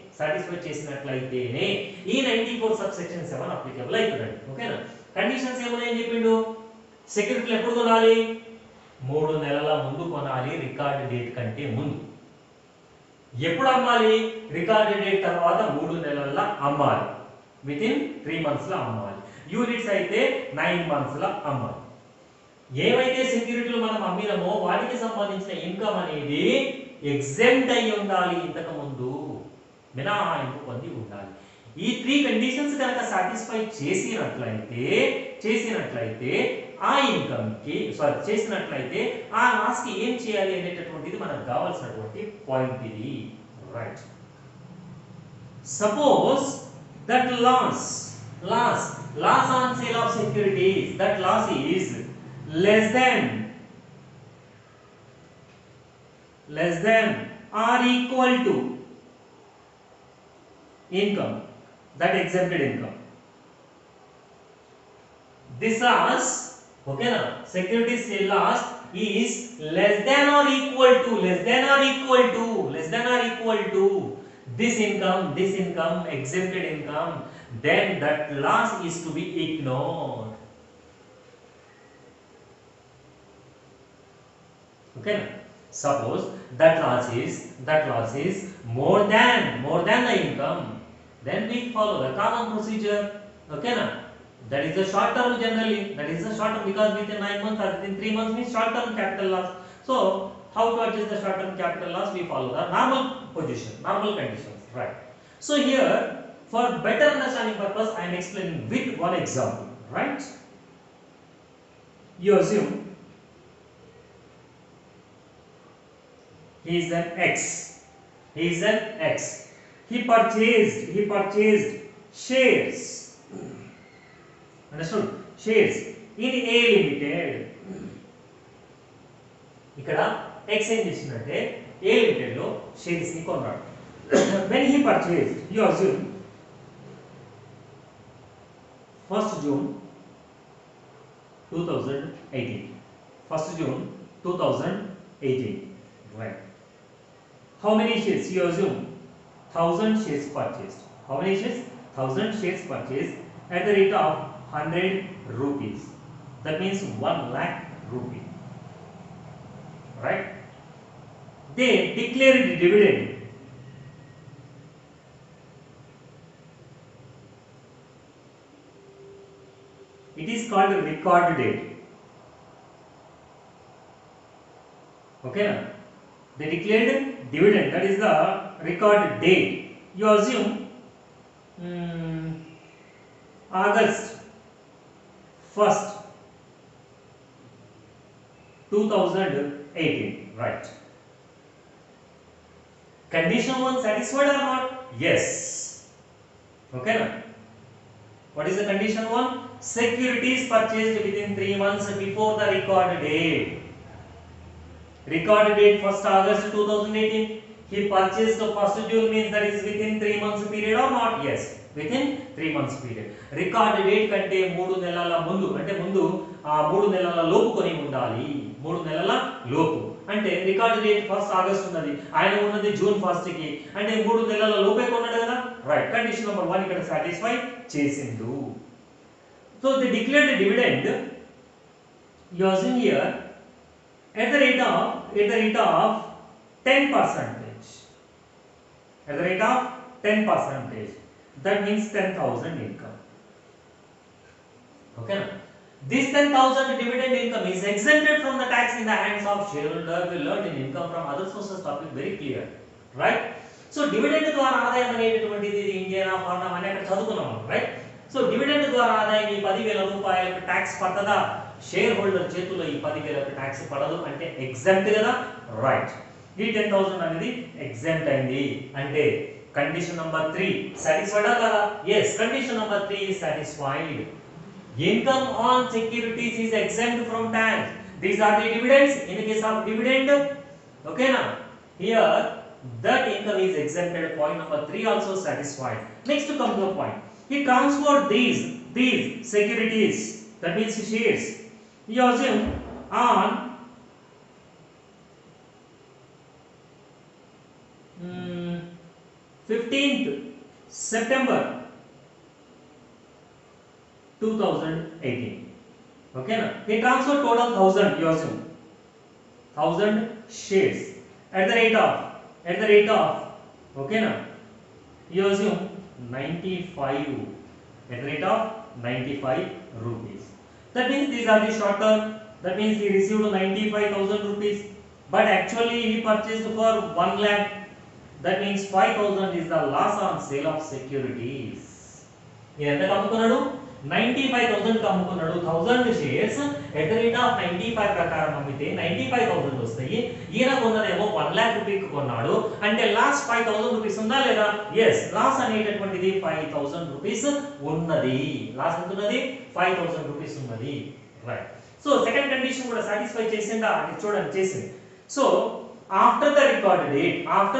ఈ 94 సబ్సెక్షన్ 7 అప్లికబుల్ అవుతుంది. ఓకేనా? కండిషన్స్ ఏమని చెప్పిండు? సెక్యూరిటీలు ఎప్పుడు కొనాలి? 3 నెలల ముందు కొనాలి, రికార్డ్ డేట్ కంటే ముందు. ఎప్పుడు అమ్మాలి? రికార్డ్ డేట్ తర్వాత 3 నెలల అమ్మాలి, విత్ ఇన్ 3 months లో అమ్మాలి. యూనిట్స్ అయితే 9 months లో అమ్మాలి. ఏవైతే సెక్యూరిటీలు మనం అమ్మినామో వాటికి సంబంధించిన ఇన్కమ్ అనేది ఎగ్జెంప్ట్ అయి ఉండాలి, ఇంతకు ముందు మినహాయింపు పొంది ఉండాలి. ఈ 3 కండిషన్స్ కనుక సాటిస్ఫై చేసినట్లయితే ఆ ఇన్కమ్ కి చేసినట్లయితే ఆ లాస్ కి ఏం చేయాలి అనేటటువంటిది మనకు కావాల్సినటువంటి పాయింట్ ఇది, right. Suppose that loss on sale of securities, that loss is less than or equal to income, that exempted income. This loss, okay na, securities loss is less than or equal to this income, exempted income, then that loss is to be ignored. Okay, suppose that loss is more than the income, then we follow the common procedure. Okay na, that is the short term generally, because within 9 months or within 3 months means short term capital loss. So how to adjust the short term capital loss? We follow the normal conditions, right? So here, for better understanding purpose, I am explaining with one example, right? You assume he is an X. He purchased shares. Understood? Shares in A Limited. ఇక్కడ exchange చేసినట్టే A limited లో shares ని కొన్నాడు. when he purchased, you assume 1st June 2018, 1st June 2018, right? How many shares? You assume 1000 shares purchased. How many shares? 1000 shares purchased at the rate of 100 rupees. That means 1 lakh rupee, right? They declared dividend. It is called record date. Okay, na? They declared dividend. That is the record date. You assume August 1st 2018, right? Condition 1 satisfied or not? Yes. Okay, na? What is the condition 1? Securities purchased within 3 months before the record date. Record date 1st August 2018. He purchased 1st June, means that is within 3 months period or not? Yes, within 3 months period. Record date కంటే 3 నెలల ముందు, అంటే ముందు 3 నెలల లోపు కొని ఉండాలి. 3 నెలల లోపు అంటే రికార్డ్ డేట్ 1st ఆగస్ట్ ఉన్నది, ఆయన ఉన్నది జూన్ 1st కి, అంటే 3 నెలల లోపే కొన్నాడు కదా, రైట్. కండిషన్ నెంబర్ 1 ఇక్కడ సాటిస్ఫై చేసిండు. So the declared dividend using here at the rate of 10%. At the rate of 10%. That means 10,000 income. Okay. This 10,000 dividend income is exempted from the tax in the hands of shareholder. We learned in income from other sources topic very clear, right? So dividend ద్వారా ఆదాయం అనేటటువంటిది Indian foreign అని అక్కడ చదువుకున్నాం, రైట్? So dividend ద్వారా ఆదాయం ఈ 10,000 రూపాయలకు ట్యాక్స్ పడతదా? షేర్ హోల్డర్ చేతుల్లో ఈ 10,000కు ట్యాక్స్ పడదు, అంటే ఎగ్జామ్ట్ కదా, రైట్. ఈ 10,000 అనేది ఎగ్జామ్ట్ అయింది అంటే కండిషన్ నంబర్ 3 సాటిస్ఫైడ్ కదా? yes, condition number 3 is satisfied. Income on securities is exempt from tax. These are the dividends. In the case of dividend, okay na, here that income is exempted. Point number 3 also satisfied. Next to come to the point, he transferred these securities, that means shares, he assumed on 15th September 2018. Okay na? He transferred total 1000, you assume 1000 shares at the rate of okay na, you assume 95, at the rate of 95 rupees. That means these are the short term. That means he received 95,000 rupees, but actually he purchased for 1 lakh. That means 5,000 is the loss on sale of securities. He ఎంత కమ్ముకున్నాడు? 95,000 కమ్ముకున్నాడు. 1000 shares at the rate of 95 ప్రకారం అమ్మితే 95,000 వస్తాయి. ఈయన కొన్నదేమో 1 lakh రూపీకి కొన్నాడు, అంటే loss 5,000 rupees ఉందా లేదా? yes, లాస్ అనేటటువంటిది 5,000 రూపీస్ ఉన్నది. లాస్ ఎంత ఉన్నది? 5,000 రూపీస్ ఉన్నది, రైట్. సో సెకండ్ కండిషన్ కూడా సాటిస్ఫై చేసిందా అంటే చూడండి, చేసింది. So after the record date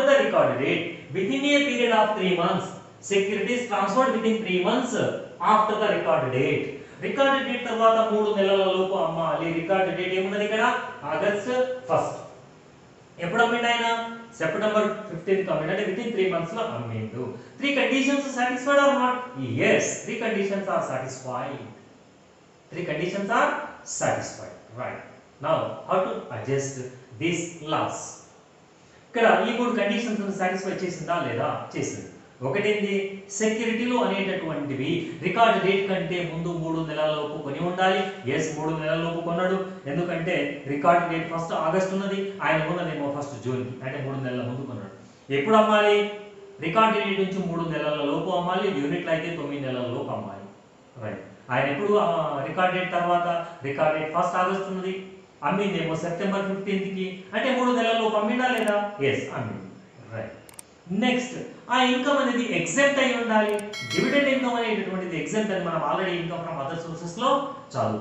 within a period of 3 months, securities transferred within 3 months after the record date. Record date తర్వాత 3 నెలల లోపు అమ్మాలి. రికార్డ్ డేట్ ఏమున్నది ఇక్కడ? August 1st. ఎప్పుడు అమ్మిండు ఆయన? సెప్టెంబర్ 15th అమ్మిండు, అంటే విత్ ఇన్ 3 months లో అమ్మిండు. 3 conditions satisfied or not? yes, 3 conditions are satisfied. 3 conditions are satisfied, right. Now how to adjust this loss? ఇక్కడ ఈ 3 కండిషన్స్ సాటిస్ఫై చేసిందా లేదా? చేసింది. ఒకటేంది? సెక్యూరిటీలు అనేటటువంటివి రికార్డ్ డేట్ కంటే ముందు 3 నెలల లోపు కొని ఉండాలి. yes, 3 నెలల లోపు కొన్నాడు, ఎందుకంటే రికార్డ్ డేట్ 1st ఆగస్ట్ ఉన్నది, ఆయన కొన్నదేమో 1st జూన్, అంటే 3 నెలల ముందు కొన్నాడు. ఎప్పుడు అమ్మాలి? రికార్డ్ డేట్ నుంచి 3 నెలల లోపు అమ్మాలి. యూనిట్లు అయితే 9 నెలల లోపు అమ్మాలి, రైట్. ఆయన ఎప్పుడు రికార్డ్ డేట్ తర్వాత రికార్డ్ డేట్ 1st ఆగస్ట్ ఉన్నది, అమ్మిందేమో సెప్టెంబర్ 15th కి, అంటే 3 నెలల లోపు అమ్మిందా లేదా? yes, అమ్మింది, రైట్. నెక్స్ట్, ఆ ఇన్కమ్ అనేది ఎగ్జెంప్ట్ అయి ఉండాలి. డివిడెండ్ ఇన్కమ్ అనేటటువంటిది ఎగ్జెంప్ట్ అని మనం already income from other sources లో చదువుకున్నాం.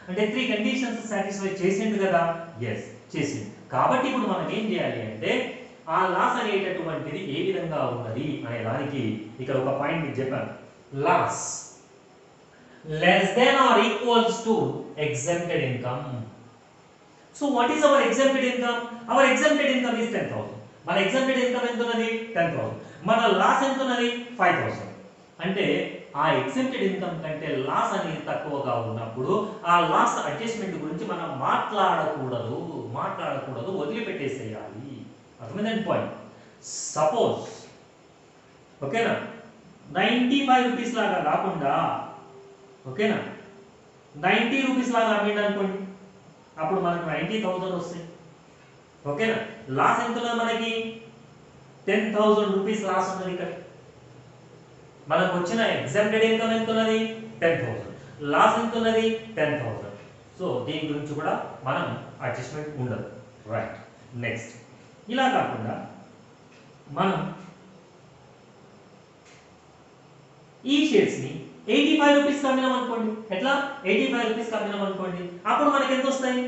అంటే 3 కండిషన్స్ సాటిస్ఫై చేసిండు కదా, ఎస్ చేసింది. కాబట్టి ఇప్పుడు మనం ఏం చేయాలి అంటే ఆ లాస్ అనేటటువంటిది ఏ విధంగా ఉన్నది అనే దానికి ఇక్కడ ఒక పాయింట్ మీకు చెప్పాను. Loss less than or equals to exempted income. So what is our exempted income? Our exempted income is 10,000. మన exempted income ఎంత ఉన్నది 10,000. మన లాస్ ఎంత ఉన్నది 5,000. అంటే ఆ exempted income కంటే లాస్ అనేది తక్కువగా ఉన్నప్పుడు ఆ లాస్ అడ్జస్ట్మెంట్ గురించి మనం మాట్లాడకూడదు, వదిలిపెట్టేసేయాలి. అర్థమైందండి పాయింట్. సపోజ్ ఓకేనా 95 రూపీస్ లాగా కాకుండా ఓకేనా 90 రూపీస్ లాగా అమ్మిండు అనుకోండి, అప్పుడు మనకు 90,000 వస్తాయి. ఓకేనా లాస్ ఎంత ఉన్నది మనకి 10,000 రూపీస్ లాస్ ఉన్నది. ఇక్కడ మనకు వచ్చిన ఎగ్జామ్టెడ్ ఇన్కమ్ ఎంత ఉన్నది 10,000, లాస్ ఎంత ఉన్నది 10,000. సో దీని గురించి కూడా మనం అడ్జస్ట్మెంట్ ఉండదు. రైట్. నెక్స్ట్ ఇలా కాకుండా మనం ఈ షేర్స్ ని 85 రూపీస్ అమ్మినాం అనుకోండి. ఎట్లా 85 రూపీస్ అమ్మినాం అనుకోండి, అప్పుడు మనకి ఎంత వస్తాయి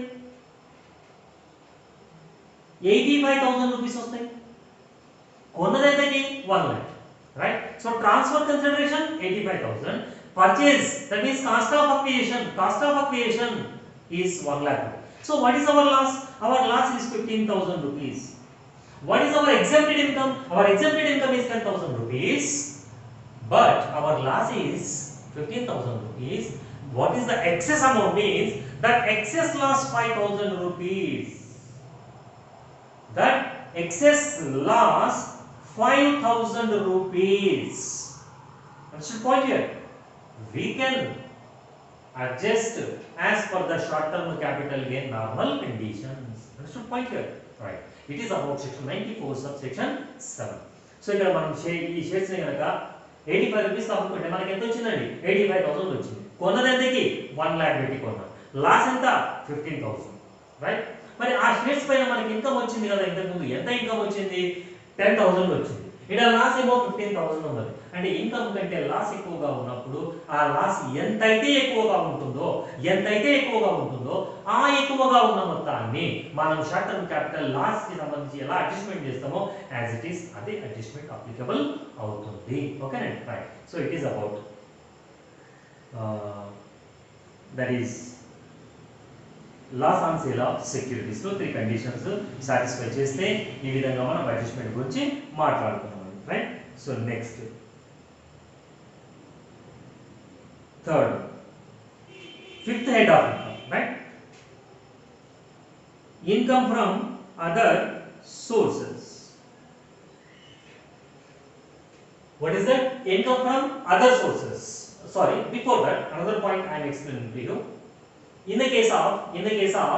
85,000 రూపీస్ వస్తాయి. కొన్నది ఎంతకి 1 lakh. Right. So transfer consideration 85,000, purchase that means cost of acquisition is 1 lakh. So what is our loss? Our loss is 15,000 rupees. What is our exempted income? Our exempted income is 10,000 rupees, but our loss is 15,000 rupees. What is the excess amount? Means that excess loss 5,000 rupees. That excess loss 5,000 rupees. Understood point here? We can adjust as per the short term capital gain normal conditions. Understood point here? Right. It is about section 94 subsection 7. So ఇక్కడ మనం ఈ shares ని గనక 85 rupees అమ్ముకుంటే మనకి ఎంత వచ్చిందండి 85,000 వచ్చింది. కొన్నది ఎంతకి 1 lakh పెట్టి కొన్నాం. లాస్ ఎంత 15,000. రైట్. మరి ఆ షేర్స్ పైన మనకి ఇన్కమ్ వచ్చింది కదా, ఇంతకు ముందు ఎంత ఇన్కమ్ వచ్చింది 10,000 వచ్చింది. ఇక్కడ లాస్ ఏమో 15,000 ఉన్నది. అంటే ఇన్కమ్ కంటే లాస్ ఎక్కువగా ఉన్నప్పుడు ఆ లాస్ ఎంతైతే ఎక్కువగా ఉంటుందో ఆ ఎక్కువగా ఉన్న మొత్తాన్ని మనం షార్ట్ టర్మ్ క్యాపిటల్ లాస్ కి సంబంధించి ఎలా అడ్జస్ట్మెంట్ చేస్తామో యాజ్ ఇట్ ఈస్ అదే అడ్జస్ట్మెంట్ అప్లికబుల్ అవుతుంది. ఓకేనండి. Right. So it is about that is loss on sale of securities లో 3 కండిషన్స్ సాటిస్ఫై చేస్తే ఈ విధంగా మనం అడ్జస్ట్మెంట్ గురించి మాట్లాడుతున్నాం. Right. So next third fifth head of income. Right. Income from other sources. What is that? Income from other sources. Sorry, before that another point I am explaining to you. In the case of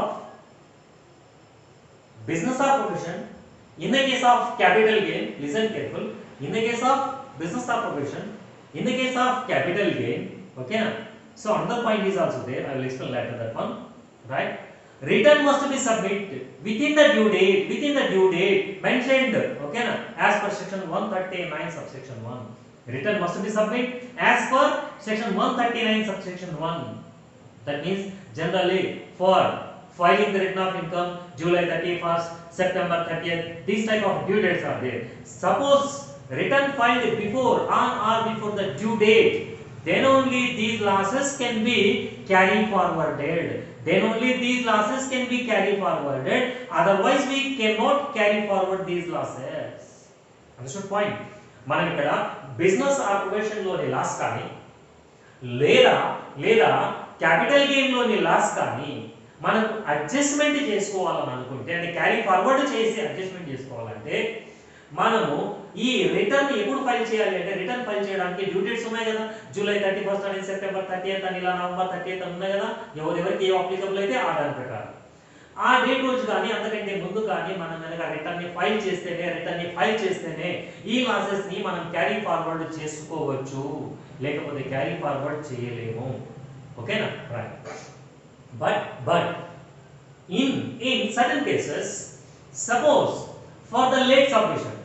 business or profession, in the case of capital gain, listen careful, in the case of business or profession, in the case of capital gain, okay na? So another point is also there, I will explain later that one. Right. Return must be submitted within the due date mentioned, okay na, as per section 139 subsection 1. Return must be submitted as per section 139 subsection 1. That means generally for filing the return of income July 31st, September 30th, these type of due dates are there. Suppose return filed before on or before the due date, then only these losses can be carried forwarded. Otherwise we cannot carry forward these losses. Understood point? మనం ఇక్కడ business or profession లోని loss కానీ లేదా capital gain లోని loss కానీ మనం adjustment చేసుకోవాలని అనుకుంటే, అంటే క్యారీ ఫార్వర్డ్ చేసి అడ్జస్ట్మెంట్ చేసుకోవాలంటే మనము ఈ రిటర్న్ ఎప్పుడు ఫైల్ చేయాలి అంటే, రిటర్న్ ఫైల్ చేయడానికి డ్యూ డేట్స్ ఉన్నాయి కదా, జూలై 31st అని, సెప్టెంబర్ 30th అని, ఇలా నవంబర్ 30th అని ఉన్నాయి కదా. ఎవరెవరికి ఏ అప్లికబుల్ అయితే ఆ దాని ప్రకారం ఆ డేట్ రోజు కానీ అంతకంటే ముందు కానీ మనం కనుక రిటర్న్ ని ఫైల్ చేస్తేనే ఈ లాసెస్ ని మనం క్యారీ ఫార్వర్డ్ చేసుకోవచ్చు, లేకపోతే క్యారీ ఫార్వర్డ్ చేయలేము. ఓకేనా? Right. But in certain cases, suppose for the late submission,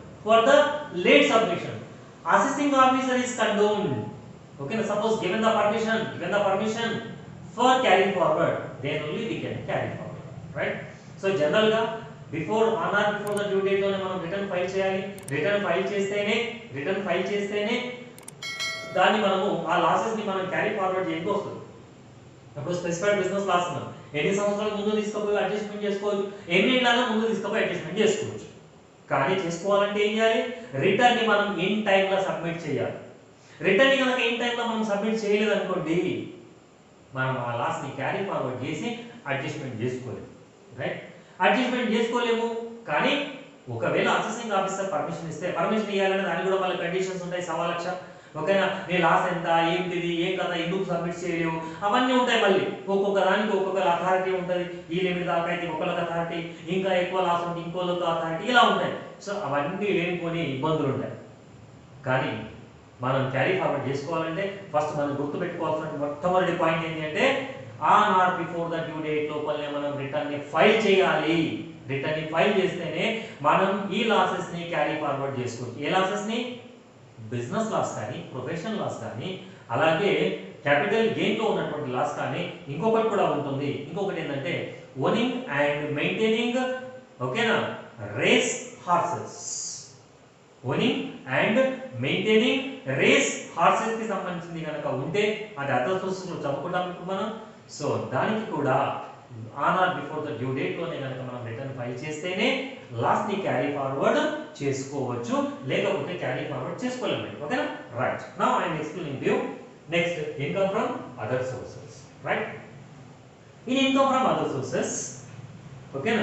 assessing officer is condoned. Okay, suppose given the permission for carrying forward, then only we can carry forward, right? So general గా before on or before the due date లోనే మనం return file చేయాలి. Return file చేస్తేనే దాన్ని మనము ఆ losses ని మనం క్యారీ ఫార్వర్డ్ చేయడానికి వస్తుంది. అప్పుడు స్పెసిఫైడ్ బిజినెస్ లాస్ ఉన్నాం, ఎన్ని సంవత్సరాల ముందు తీసుకుపోయి అడ్జస్ట్మెంట్ చేసుకోవచ్చు, ఎన్ని ఏళ్ళ ముందు తీసుకుపోయి అడ్జస్ట్మెంట్ చేసుకోవచ్చు. కానీ చేసుకోవాలంటే ఏం చేయాలి? రిటర్న్ ని మనం ఇన్ టైం లో సబ్మిట్ చేయాలి. రిటర్న్ ని కనుక ఇన్ టైం లో మనం సబ్మిట్ చేయలేదు అనుకోండి, మనం ఆ లాస్ ని క్యారీ ఫార్వర్డ్ చేసి అడ్జస్ట్మెంట్ చేసుకోలేము, రైట్? అడ్జస్ట్మెంట్ చేసుకోలేము. కానీ ఒకవేళ అసెసింగ్ ఆఫీసర్ పర్మిషన్ ఇస్తే, పర్మిషన్ ఇవ్వాలంటే దానికి కూడా మళ్ళీ కండిషన్స్ ఉంటాయి, 1,00,000. ఓకేనా? నీ లాస్ ఎంత, ఏంటిది, ఏం కదా, ఎందుకు సబ్మిట్ చేయలేవు, అవన్నీ ఉంటాయి. మళ్ళీ ఒక్కొక్క దానికి ఒక్కొక్క అథారిటీ ఉంటుంది. ఈ లిమిట్ దాకా అయితే ఒకళ్ళకి అథారిటీ, ఇంకా ఎక్కువ లాస్ ఉంటే ఇంకోళ్ళకి అథారిటీ, ఇలా ఉంటాయి. సో అవన్నీ లేనిపోని ఇబ్బందులు ఉంటాయి. కానీ మనం క్యారీ ఫార్వర్డ్ చేసుకోవాలంటే ఫస్ట్ మనం గుర్తుపెట్టుకోవాల్సిన మొట్టమొదటి పాయింట్ ఏంటి అంటే, on or before the due date లోపలనే మనం రిటర్న్ ని ఫైల్ చేయాలి. రిటర్న్ ని ఫైల్ చేస్తేనే మనం ఈ లాసెస్ ని క్యారీ ఫార్వర్డ్ చేసుకోవచ్చు. ఏ లాసెస్ ని? బిజినెస్ లాస్ కానీ, ప్రొఫెషనల్ లాస్ కానీ, అలాగే క్యాపిటల్ గెయిన్ లో ఉన్నటువంటి లాస్ కానీ, ఇంకొకటి కూడా ఉంటుంది. ఇంకొకటి ఏంటంటే ఓనింగ్ అండ్ మెయింటైనింగ్, ఓకేనా, race horses. Owning and maintaining race horses కి సంబంధించింది కనుక ఉంటే అది అదర్ సోర్సెస్ లో చదువుకుంటాం ఇప్పుడు మనం. సో దానికి కూడా on or before the due date లోనే కనుక మనం రిటర్న్ ఫైల్ చేస్తేనే లాస్ ని క్యారీ ఫార్వర్డ్ చేసుకోవచ్చు, లేకపోతే క్యారీ ఫార్వర్డ్ చేసుకోలేము. ఓకేనా? Right. Now I am explaining you next income from other sources, right? In income from other sources, ఓకేనా,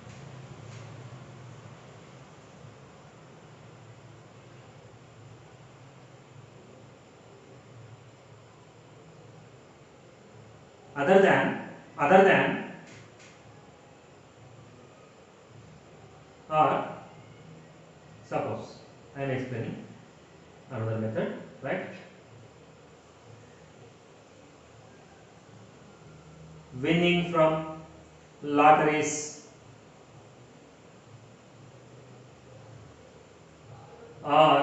other than or suppose I am explaining another method, right? Winning from lotteries or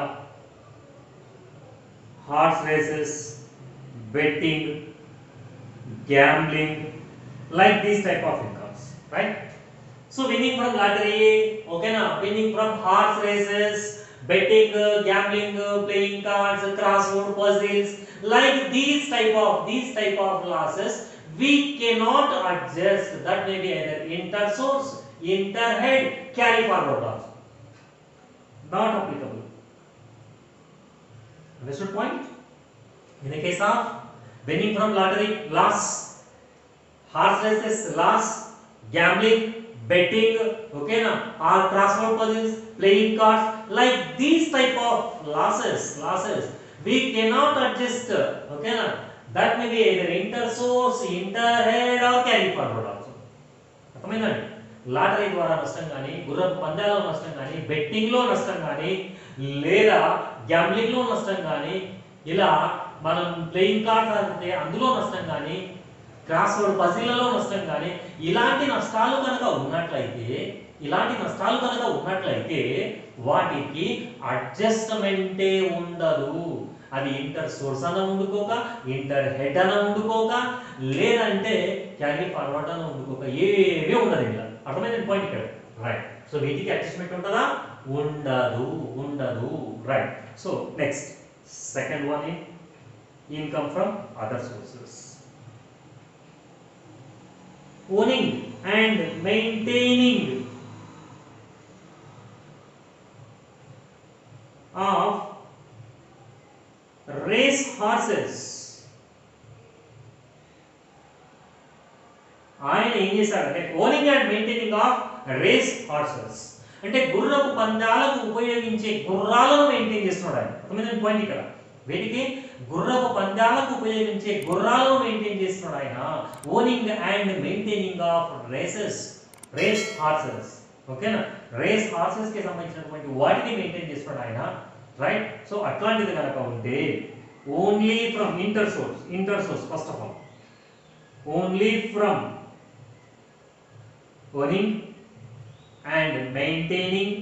horse races, betting, gambling, like these type of incomes, right? So winning from lottery, okay na, winning from horse races, betting, gambling, playing cards, crossword puzzles, like these type of losses we cannot adjust. That may be either inter source, inter head, carry forward also, not applicable. Understood point? In the case of winning from lottery, loss, horse races, loss, gambling, betting, okay na, or crossword puzzles, playing cards, like these type of losses we cannot adjust, okay na. That may be either inter source, inter head, or carry forward also. అర్థమైందండి? Lottery ద్వారా నష్టం కానీ, గుర్రపు పందాలలో నష్టం కానీ, betting లో నష్టం కానీ, లేదా గ్యాంబ్లింగ్ లో నష్టం కానీ, ఇలా మనం ప్లేయింగ్ కార్డ్స్ ఆడితే అందులో నష్టం కానీ, క్రాస్వర్డ్ పజిల్లలో నష్టం కానీ, ఇలాంటి నష్టాలు కనుక ఉన్నట్లయితే వాటికి అడ్జస్ట్మెంటే ఉండదు. అది ఇంటర్ సోర్స్ అన్న ఉండుకోక, ఇంటర్ హెడ్ అన్న ఉండుకోక, లేదంటే క్యారీ ఫార్వర్డ్ అన్న ఉండుకోక, ఏమీ ఉండదు ఇలా. అర్థమైంది పాయింట్ ఇక్కడ, రైట్? సో వీటికి అడ్జస్ట్మెంట్ ఉంటుందా? ఉండదు, right? So next second one in income from other sources. Owning and maintaining of race horses. ఆయన ఏం చేశారంటే owning and maintaining of race horses అంటే గుర్రపు పందాలకు ఉపయోగించే గుర్రాలను మెయింటైన్ చేస్తున్నాడు ఆయన. అర్థమైంది పాయింట్ ఇక్కడ. వీటికి గుర్రపు పందాలకు ఉపయోగించే గుర్రాలను మెయింటైన్ చేస్తున్నాడు ఆయన. Owning and maintaining of race horses, ఓకేనా? రేస్ హార్సెస్ కి సంబంధించినటువంటి వాటిని మెయింటైన్ చేస్తున్నాడు ఆయన, రైట్? సో అట్లాంటిది కనుక ఉంటే only from inter source first of all, only from owning and maintaining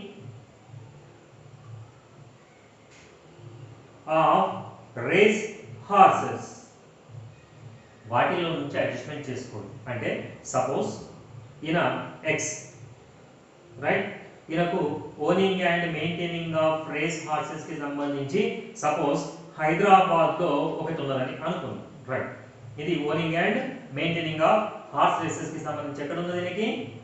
of race horses వాటిలో నుంచి అడ్జస్ట్మెంట్ చేసుకోవచ్చు. అంటే సపోజ్ ఈయన ఎక్స్, రైట్, ఈయనకు owning and maintaining of race horses కి సంబంధించి సపోజ్ హైదరాబాద్ లో ఒకటి ఉన్నదని అనుకుందాం, రైట్. ఇది owning and maintaining of horse races కి సంబంధించి ఎక్కడ ఉన్నది దీనికి?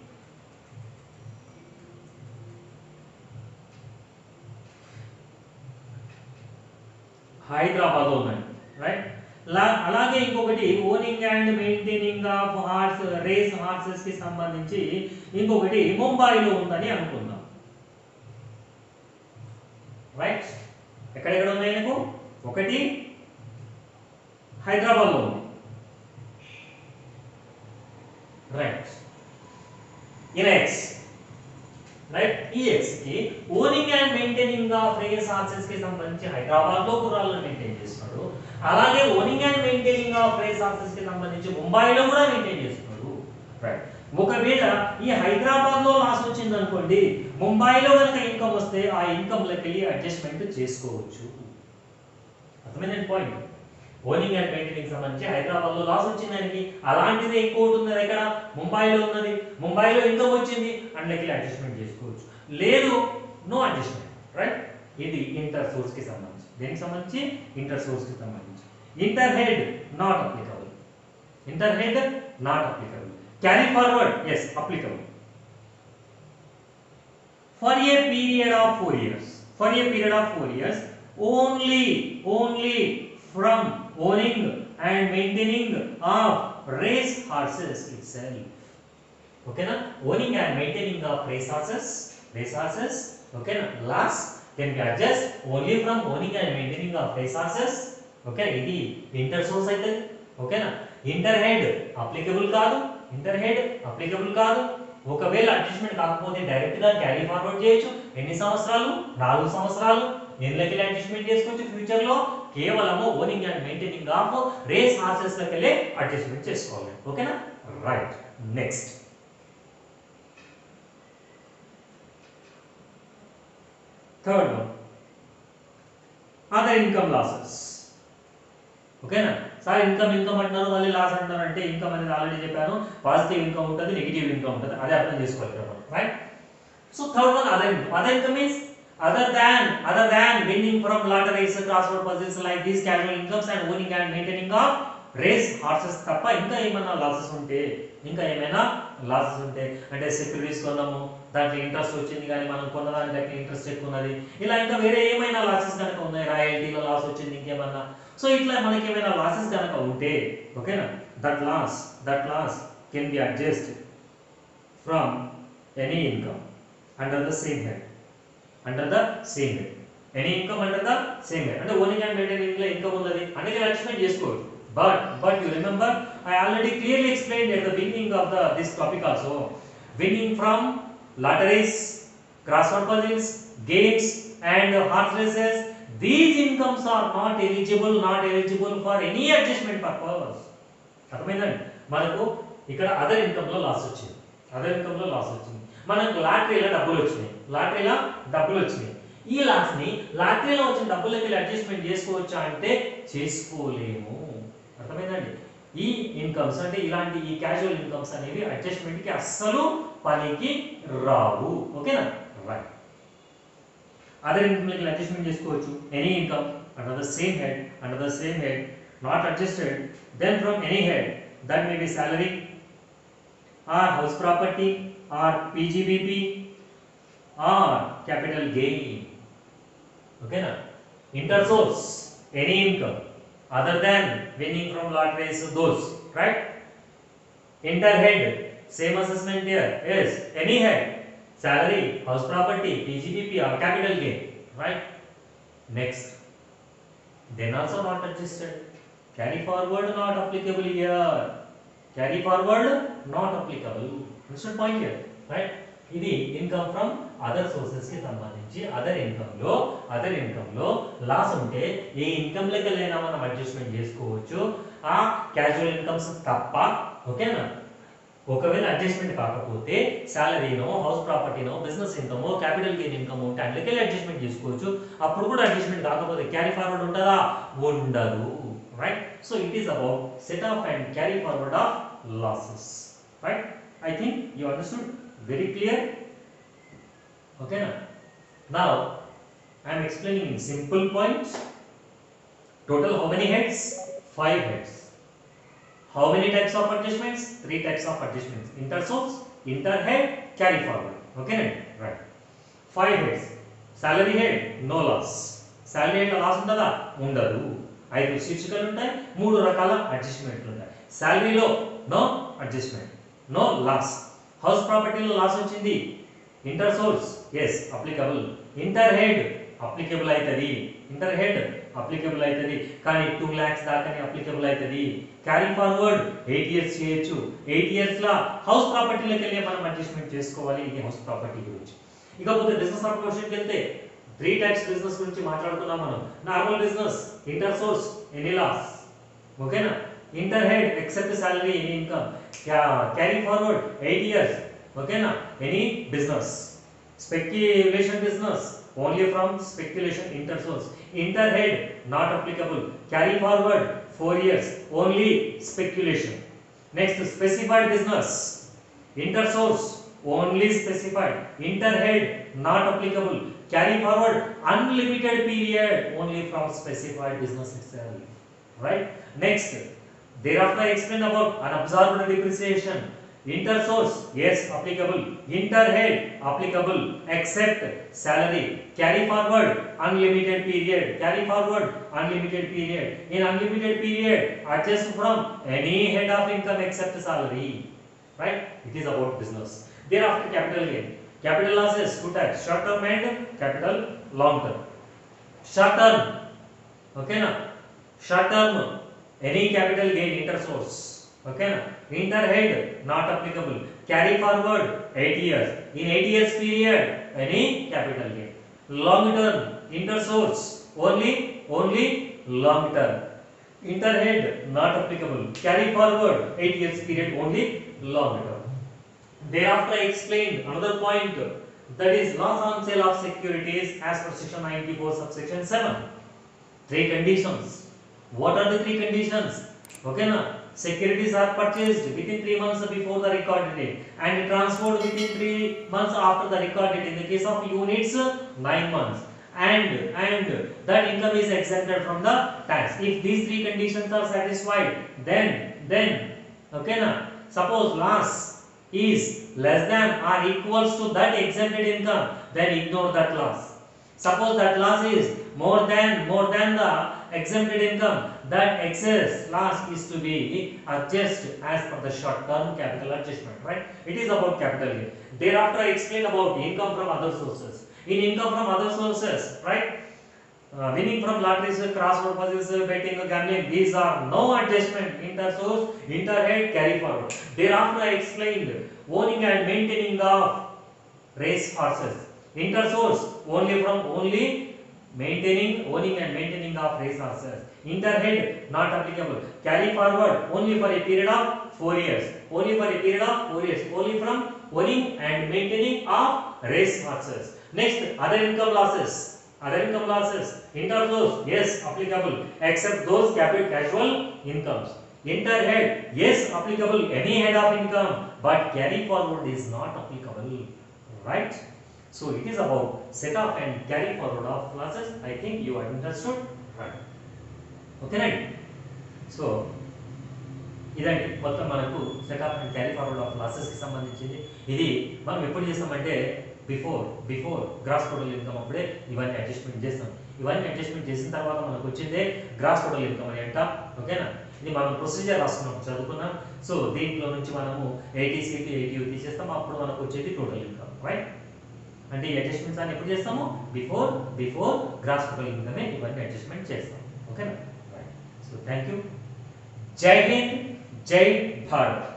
హైదరాబాద్ లో ఉందండి, రైట్. అలాగే ఇంకొకటి owning and maintaining of race horses కి సంబంధించి ఇంకొకటి ముంబైలో ఉందని అనుకుందాం, రైట్. ఎక్కడెక్కడ ఉన్నాయి నీకు? ఒకటి హైదరాబాద్ లో ఉంది, రైట్. In X, right. ఈ ఎక్స్ కి owning and maintaining of race horses కి సంబంధించి హైదరాబాద్ లో గుర్రాలను మెయింటైన్ చేస్తున్నాడు. అలాగే owning and maintaining of race horses కి సంబంధించి ముంబైలో కూడా మెయింటైన్ చేస్తున్నాడు, రైట్. ఒకవేళ ఈ హైదరాబాద్ లో లాస్ వచ్చింది అనుకోండి, ముంబైలో కనుక ఇన్కమ్ వస్తే ఆ ఇన్కమ్ లకి అడ్జస్ట్మెంట్ చేసుకోవచ్చు. అర్థమైందండి పాయింట్? ఓనింగ్ అండ్ మెయింటైనింగ్ సంబంధించి హైదరాబాద్ లో లాస్ వచ్చింది దానికి, అలాంటిది ఇంకోటి ఉన్నది ఎక్కడ? ముంబైలో ఉన్నది. ముంబైలో ఇన్కమ్ వచ్చింది, అందులోకి అడ్జస్ట్మెంట్ చేసుకోవచ్చు. లేదు, నో అడ్జస్ట్మెంట్, రైట్. ఇది ఇంటర్ సోర్స్ కి సంబంధించి. దేనికి సంబంధించి? ఇంటర్ సోర్స్ కి సంబంధించి. Inter head not applicable, inter head not applicable. Carry forward yes applicable for a period of 4 years, for a period of 4 years only from owning and maintaining of race horses itself. Okay na? Owning and maintaining of race horses, okay na? Loss can be adjust only from owning and maintaining of race horses. Okay, ఇది inter source అయితే, okay నా? Inter head applicable కాదు, inter head applicable కాదు. ఒకవేళ adjustment కాకపోతే direct గా carry forward చేయొచ్చు. ఎన్ని సంవత్సరాలు? 4 సంవత్సరాలు. ఎన్లకి అడ్జస్ట్మెంట్ చేసుకోవచ్చు ఫ్యూచర్ లో. కేవలం owning and maintaining of race horses లకి అడ్జస్ట్మెంట్ చేసుకోవాలి, ఓకేనా? Right. Next third one, other income losses. ఓకేనా సార్? ఇన్కమ్ అంటున్నారు, మళ్ళీ లాస్ అంటున్నారు అంటే ఇన్కమ్ అనేది ఆల్రెడీ చెప్పాను, పాజిటివ్ ఇన్కమ్ ఉంటుంది, నెగిటివ్ ఇన్కమ్ ఉంటుంది, అదే అర్థం చేసుకోవాలి కదా, right. So third one other income. Other income means other than winning from lotteries, crossword puzzles like these casual incomes and owning and maintaining of race horses తప్ప ఇంకా ఏమైనా losses ఉంటే, అంటే సెక్యూరిటీస్ కొన్నాము, దాంట్లో ఇంట్రెస్ట్ వచ్చింది కానీ మనం కొన్నదానికి ఇంట్రెస్ట్ ఎక్కువ ఉన్నది, ఇలా ఇంకా వేరే ఏమైనా లాసెస్ కనుక ఉన్నాయి, రాయల్టీలో లాస్ వచ్చింది ఇంకేమన్నా, సో ఇట్లా మనకి ఏమైనా లాసెస్ కనుక ఉంటే, ఓకేనా, that loss can be adjust from any income under the same head. Any income under the same head అంటే ఓనింగ్ అండ్ మెయింటైనింగ్ లో ఇన్కమ్ ఉన్నది అందుకే అడ్జస్ట్మెంట్ చేసుకోవచ్చు. But you remember I already clearly explained at the beginning of this topic also, winning from lotteries, crossword puzzles, games and horse races, these incomes are not eligible for any adjustment purpose. అర్థమైందండి? మనకు ఇక్కడ other income లో loss వచ్చింది, మనకు లాటరీలో డబ్బులు వచ్చినాయి, ఈ loss ని లాటరీలో వచ్చిన డబ్బులకి అడ్జస్ట్మెంట్ చేసుకోవచ్చా అంటే చేసుకోలేము. అర్థమైందండి? ఈ ఇన్కమ్స్ అంటే ఇలాంటి ఈ క్యాజువల్ ఇన్కమ్స్ అనేవి అడ్జస్ట్మెంట్ కి అస్సలు పనికి రావు, ఓకేనా? రైట్. అదర్ ఇన్కమ్ కి అడ్జస్ట్మెంట్ చేసుకోవచ్చు. Any income under the same head not adjusted, then from any head, that may be salary or house property or PGBP or capital gain. Okay na? Inter source, any income other than winning from lotteries, those, right? Inter head, same assessment here, yes, any head, salary, house property, PGBP or capital gain, right? Next, then also not adjusted. Carry forward not applicable here. Understood point here, right? ఇది income from other sources కి సంబంధించి other income లో loss ఉంటే ఏ income లెక్కలైనా మనం adjustment చేసుకోవచ్చు, ఆ casual incomes తప్ప, ఓకేనా? ఒకవేళ అడ్జస్ట్మెంట్ కాకపోతే సాలరీనో, హౌస్ ప్రాపర్టీనో, బిజినెస్ ఇన్కమో, క్యాపిటల్ గెయిన్ ఇన్కమ్ ఉంటే అందులోకి అడ్జస్ట్మెంట్ చేసుకోవచ్చు. అప్పుడు కూడా అడ్జస్ట్మెంట్ కాకపోతే క్యారీ ఫార్వర్డ్ ఉంటుందా? ఉండదు. right? So it is about set off and carry forward of losses, right? I think you understood. Very clear. Okay now I am explaining in simple points. Total how many heads? 5 heads. How many types of adjustments? 3 types of adjustments. Intersource, interhead, carry forward. Okay right. 5 heads. Salary head, no loss. Salary head loss ఉంటుందా? ఉండదు. 5 శీర్షికలు ఉంటాయి, 3 రకాల అడ్జస్ట్మెంట్లు ఉంటాయి. సాలరీలో no adjustment, no loss. House ప్రాపర్టీలో loss వచ్చింది, inter source yes applicable. Inter head applicable అవుతుంది, ఇంటర్ హెడ్ అప్లికబుల్ అవుతుంది, కానీ 2 lakhs దాకానే అప్లికబుల్ అవుతుంది. క్యారీ ఫార్వర్డ్ 8 years చేయొచ్చు. 8 years లా హౌస్ ప్రాపర్టీలోకి వెళ్ళి మనం అడ్జస్ట్మెంట్ చేసుకోవాలి. ఇది హౌస్ ప్రాపర్టీ గురించి. ఇకపోతే బిజినెస్ ఆఫ్ క్వశ్చన్కి వెళ్తే 3 types బిజినెస్ గురించి మాట్లాడుతున్నాం మనం. Normal business, inter source, any loss. ఓకేనా? Inter head except salary, any income. Carry forward 8 years. ఓకేనా? Any business. Speculation business only from speculation, inter source. Inter head not applicable. Carry forward 4 years, only speculation. Next, specified business. Inter source only specified. Inter head not applicable. Carry forward unlimited period, only from specified business itself. Right? Next, thereafter I explain about unabsorbed depreciation. Inter source yes applicable, inter head applicable except salary. Carry forward unlimited period, carry forward unlimited period. In unlimited period adjust from any head of income except salary, right? It is about business. Thereafter capital gain. Capital losses 2 types, short term and capital long term. Short term, okay na, short term any capital gain inter source. Okay na? Inter head not applicable. Carry forward 8 years. In 8 years period any capital gain. Long term inter source only long term. Inter head not applicable. Carry forward 8 years period only long term. Thereafter I explained another point, that is loss on sale of securities as per section 94 subsection 7. 3 conditions. What are the 3 conditions? Okay na? Securities are purchased within 3 months before the record date and transferred within 3 months after the record date. In the case of units, 9 months. And that income is exempted from the tax. If these 3 conditions are satisfied, then okay na? Suppose loss is less than or equals to that exempted income, then ignore that loss. Suppose that loss is more than the exempted income, that excess loss is to be adjusted as per the short term capital adjustment, right? It is about capital gain. Thereafter I explain about income from other sources. In income from other sources, right? Winning from lotteries, cross purposes, betting, gambling, these are no adjustment. Inter source, inter head, carry forward. Thereafter I explained owning and maintaining of race horses. Inter source only maintaining, owning and maintaining of race horses. Inter head not applicable. Carry forward only for a period of 4 years. Only for a period of 4 years. Only from owning and maintaining of race horses. Next, other income losses. Other income losses. Inter source yes applicable except those casual incomes. Inter head yes applicable any head of income, but carry forward is not applicable, right? So it is about set off and carry forward of losses. I think you are understood, right? Okay right? So ఇదండి మొత్తం మనకు set off and carry forward of losses కి సంబంధించింది. ఇది మనం ఎప్పుడు చేస్తామంటే before gross total income అప్పుడే ఇవన్నీ అడ్జస్ట్మెంట్ చేస్తాం. ఇవన్నీ అడ్జస్ట్మెంట్ చేసిన తర్వాత మనకు వచ్చిందే గ్రాస్ టోటల్ ఇన్కమ్ అని అంట. ఓకేనా? ఇది మనం ప్రొసీజర్ రాసుకున్నాం, చదువుకున్నాం. సో దీంట్లో నుంచి మనము 80C టు 80U తీసేస్తాం, అప్పుడు మనకు వచ్చేది టోటల్ ఇన్కమ్, రైట్? అంటే ఈ అడ్జస్ట్మెంట్స్ అని ఎప్పుడు చేస్తాము? బిఫోర్ గ్రాస్ టోటల్ ఇన్కమ్ ఇవన్నీ అడ్జస్ట్మెంట్ చేస్తాం. ఓకేనా? Right. So thank Jai Hind, జై భారత్.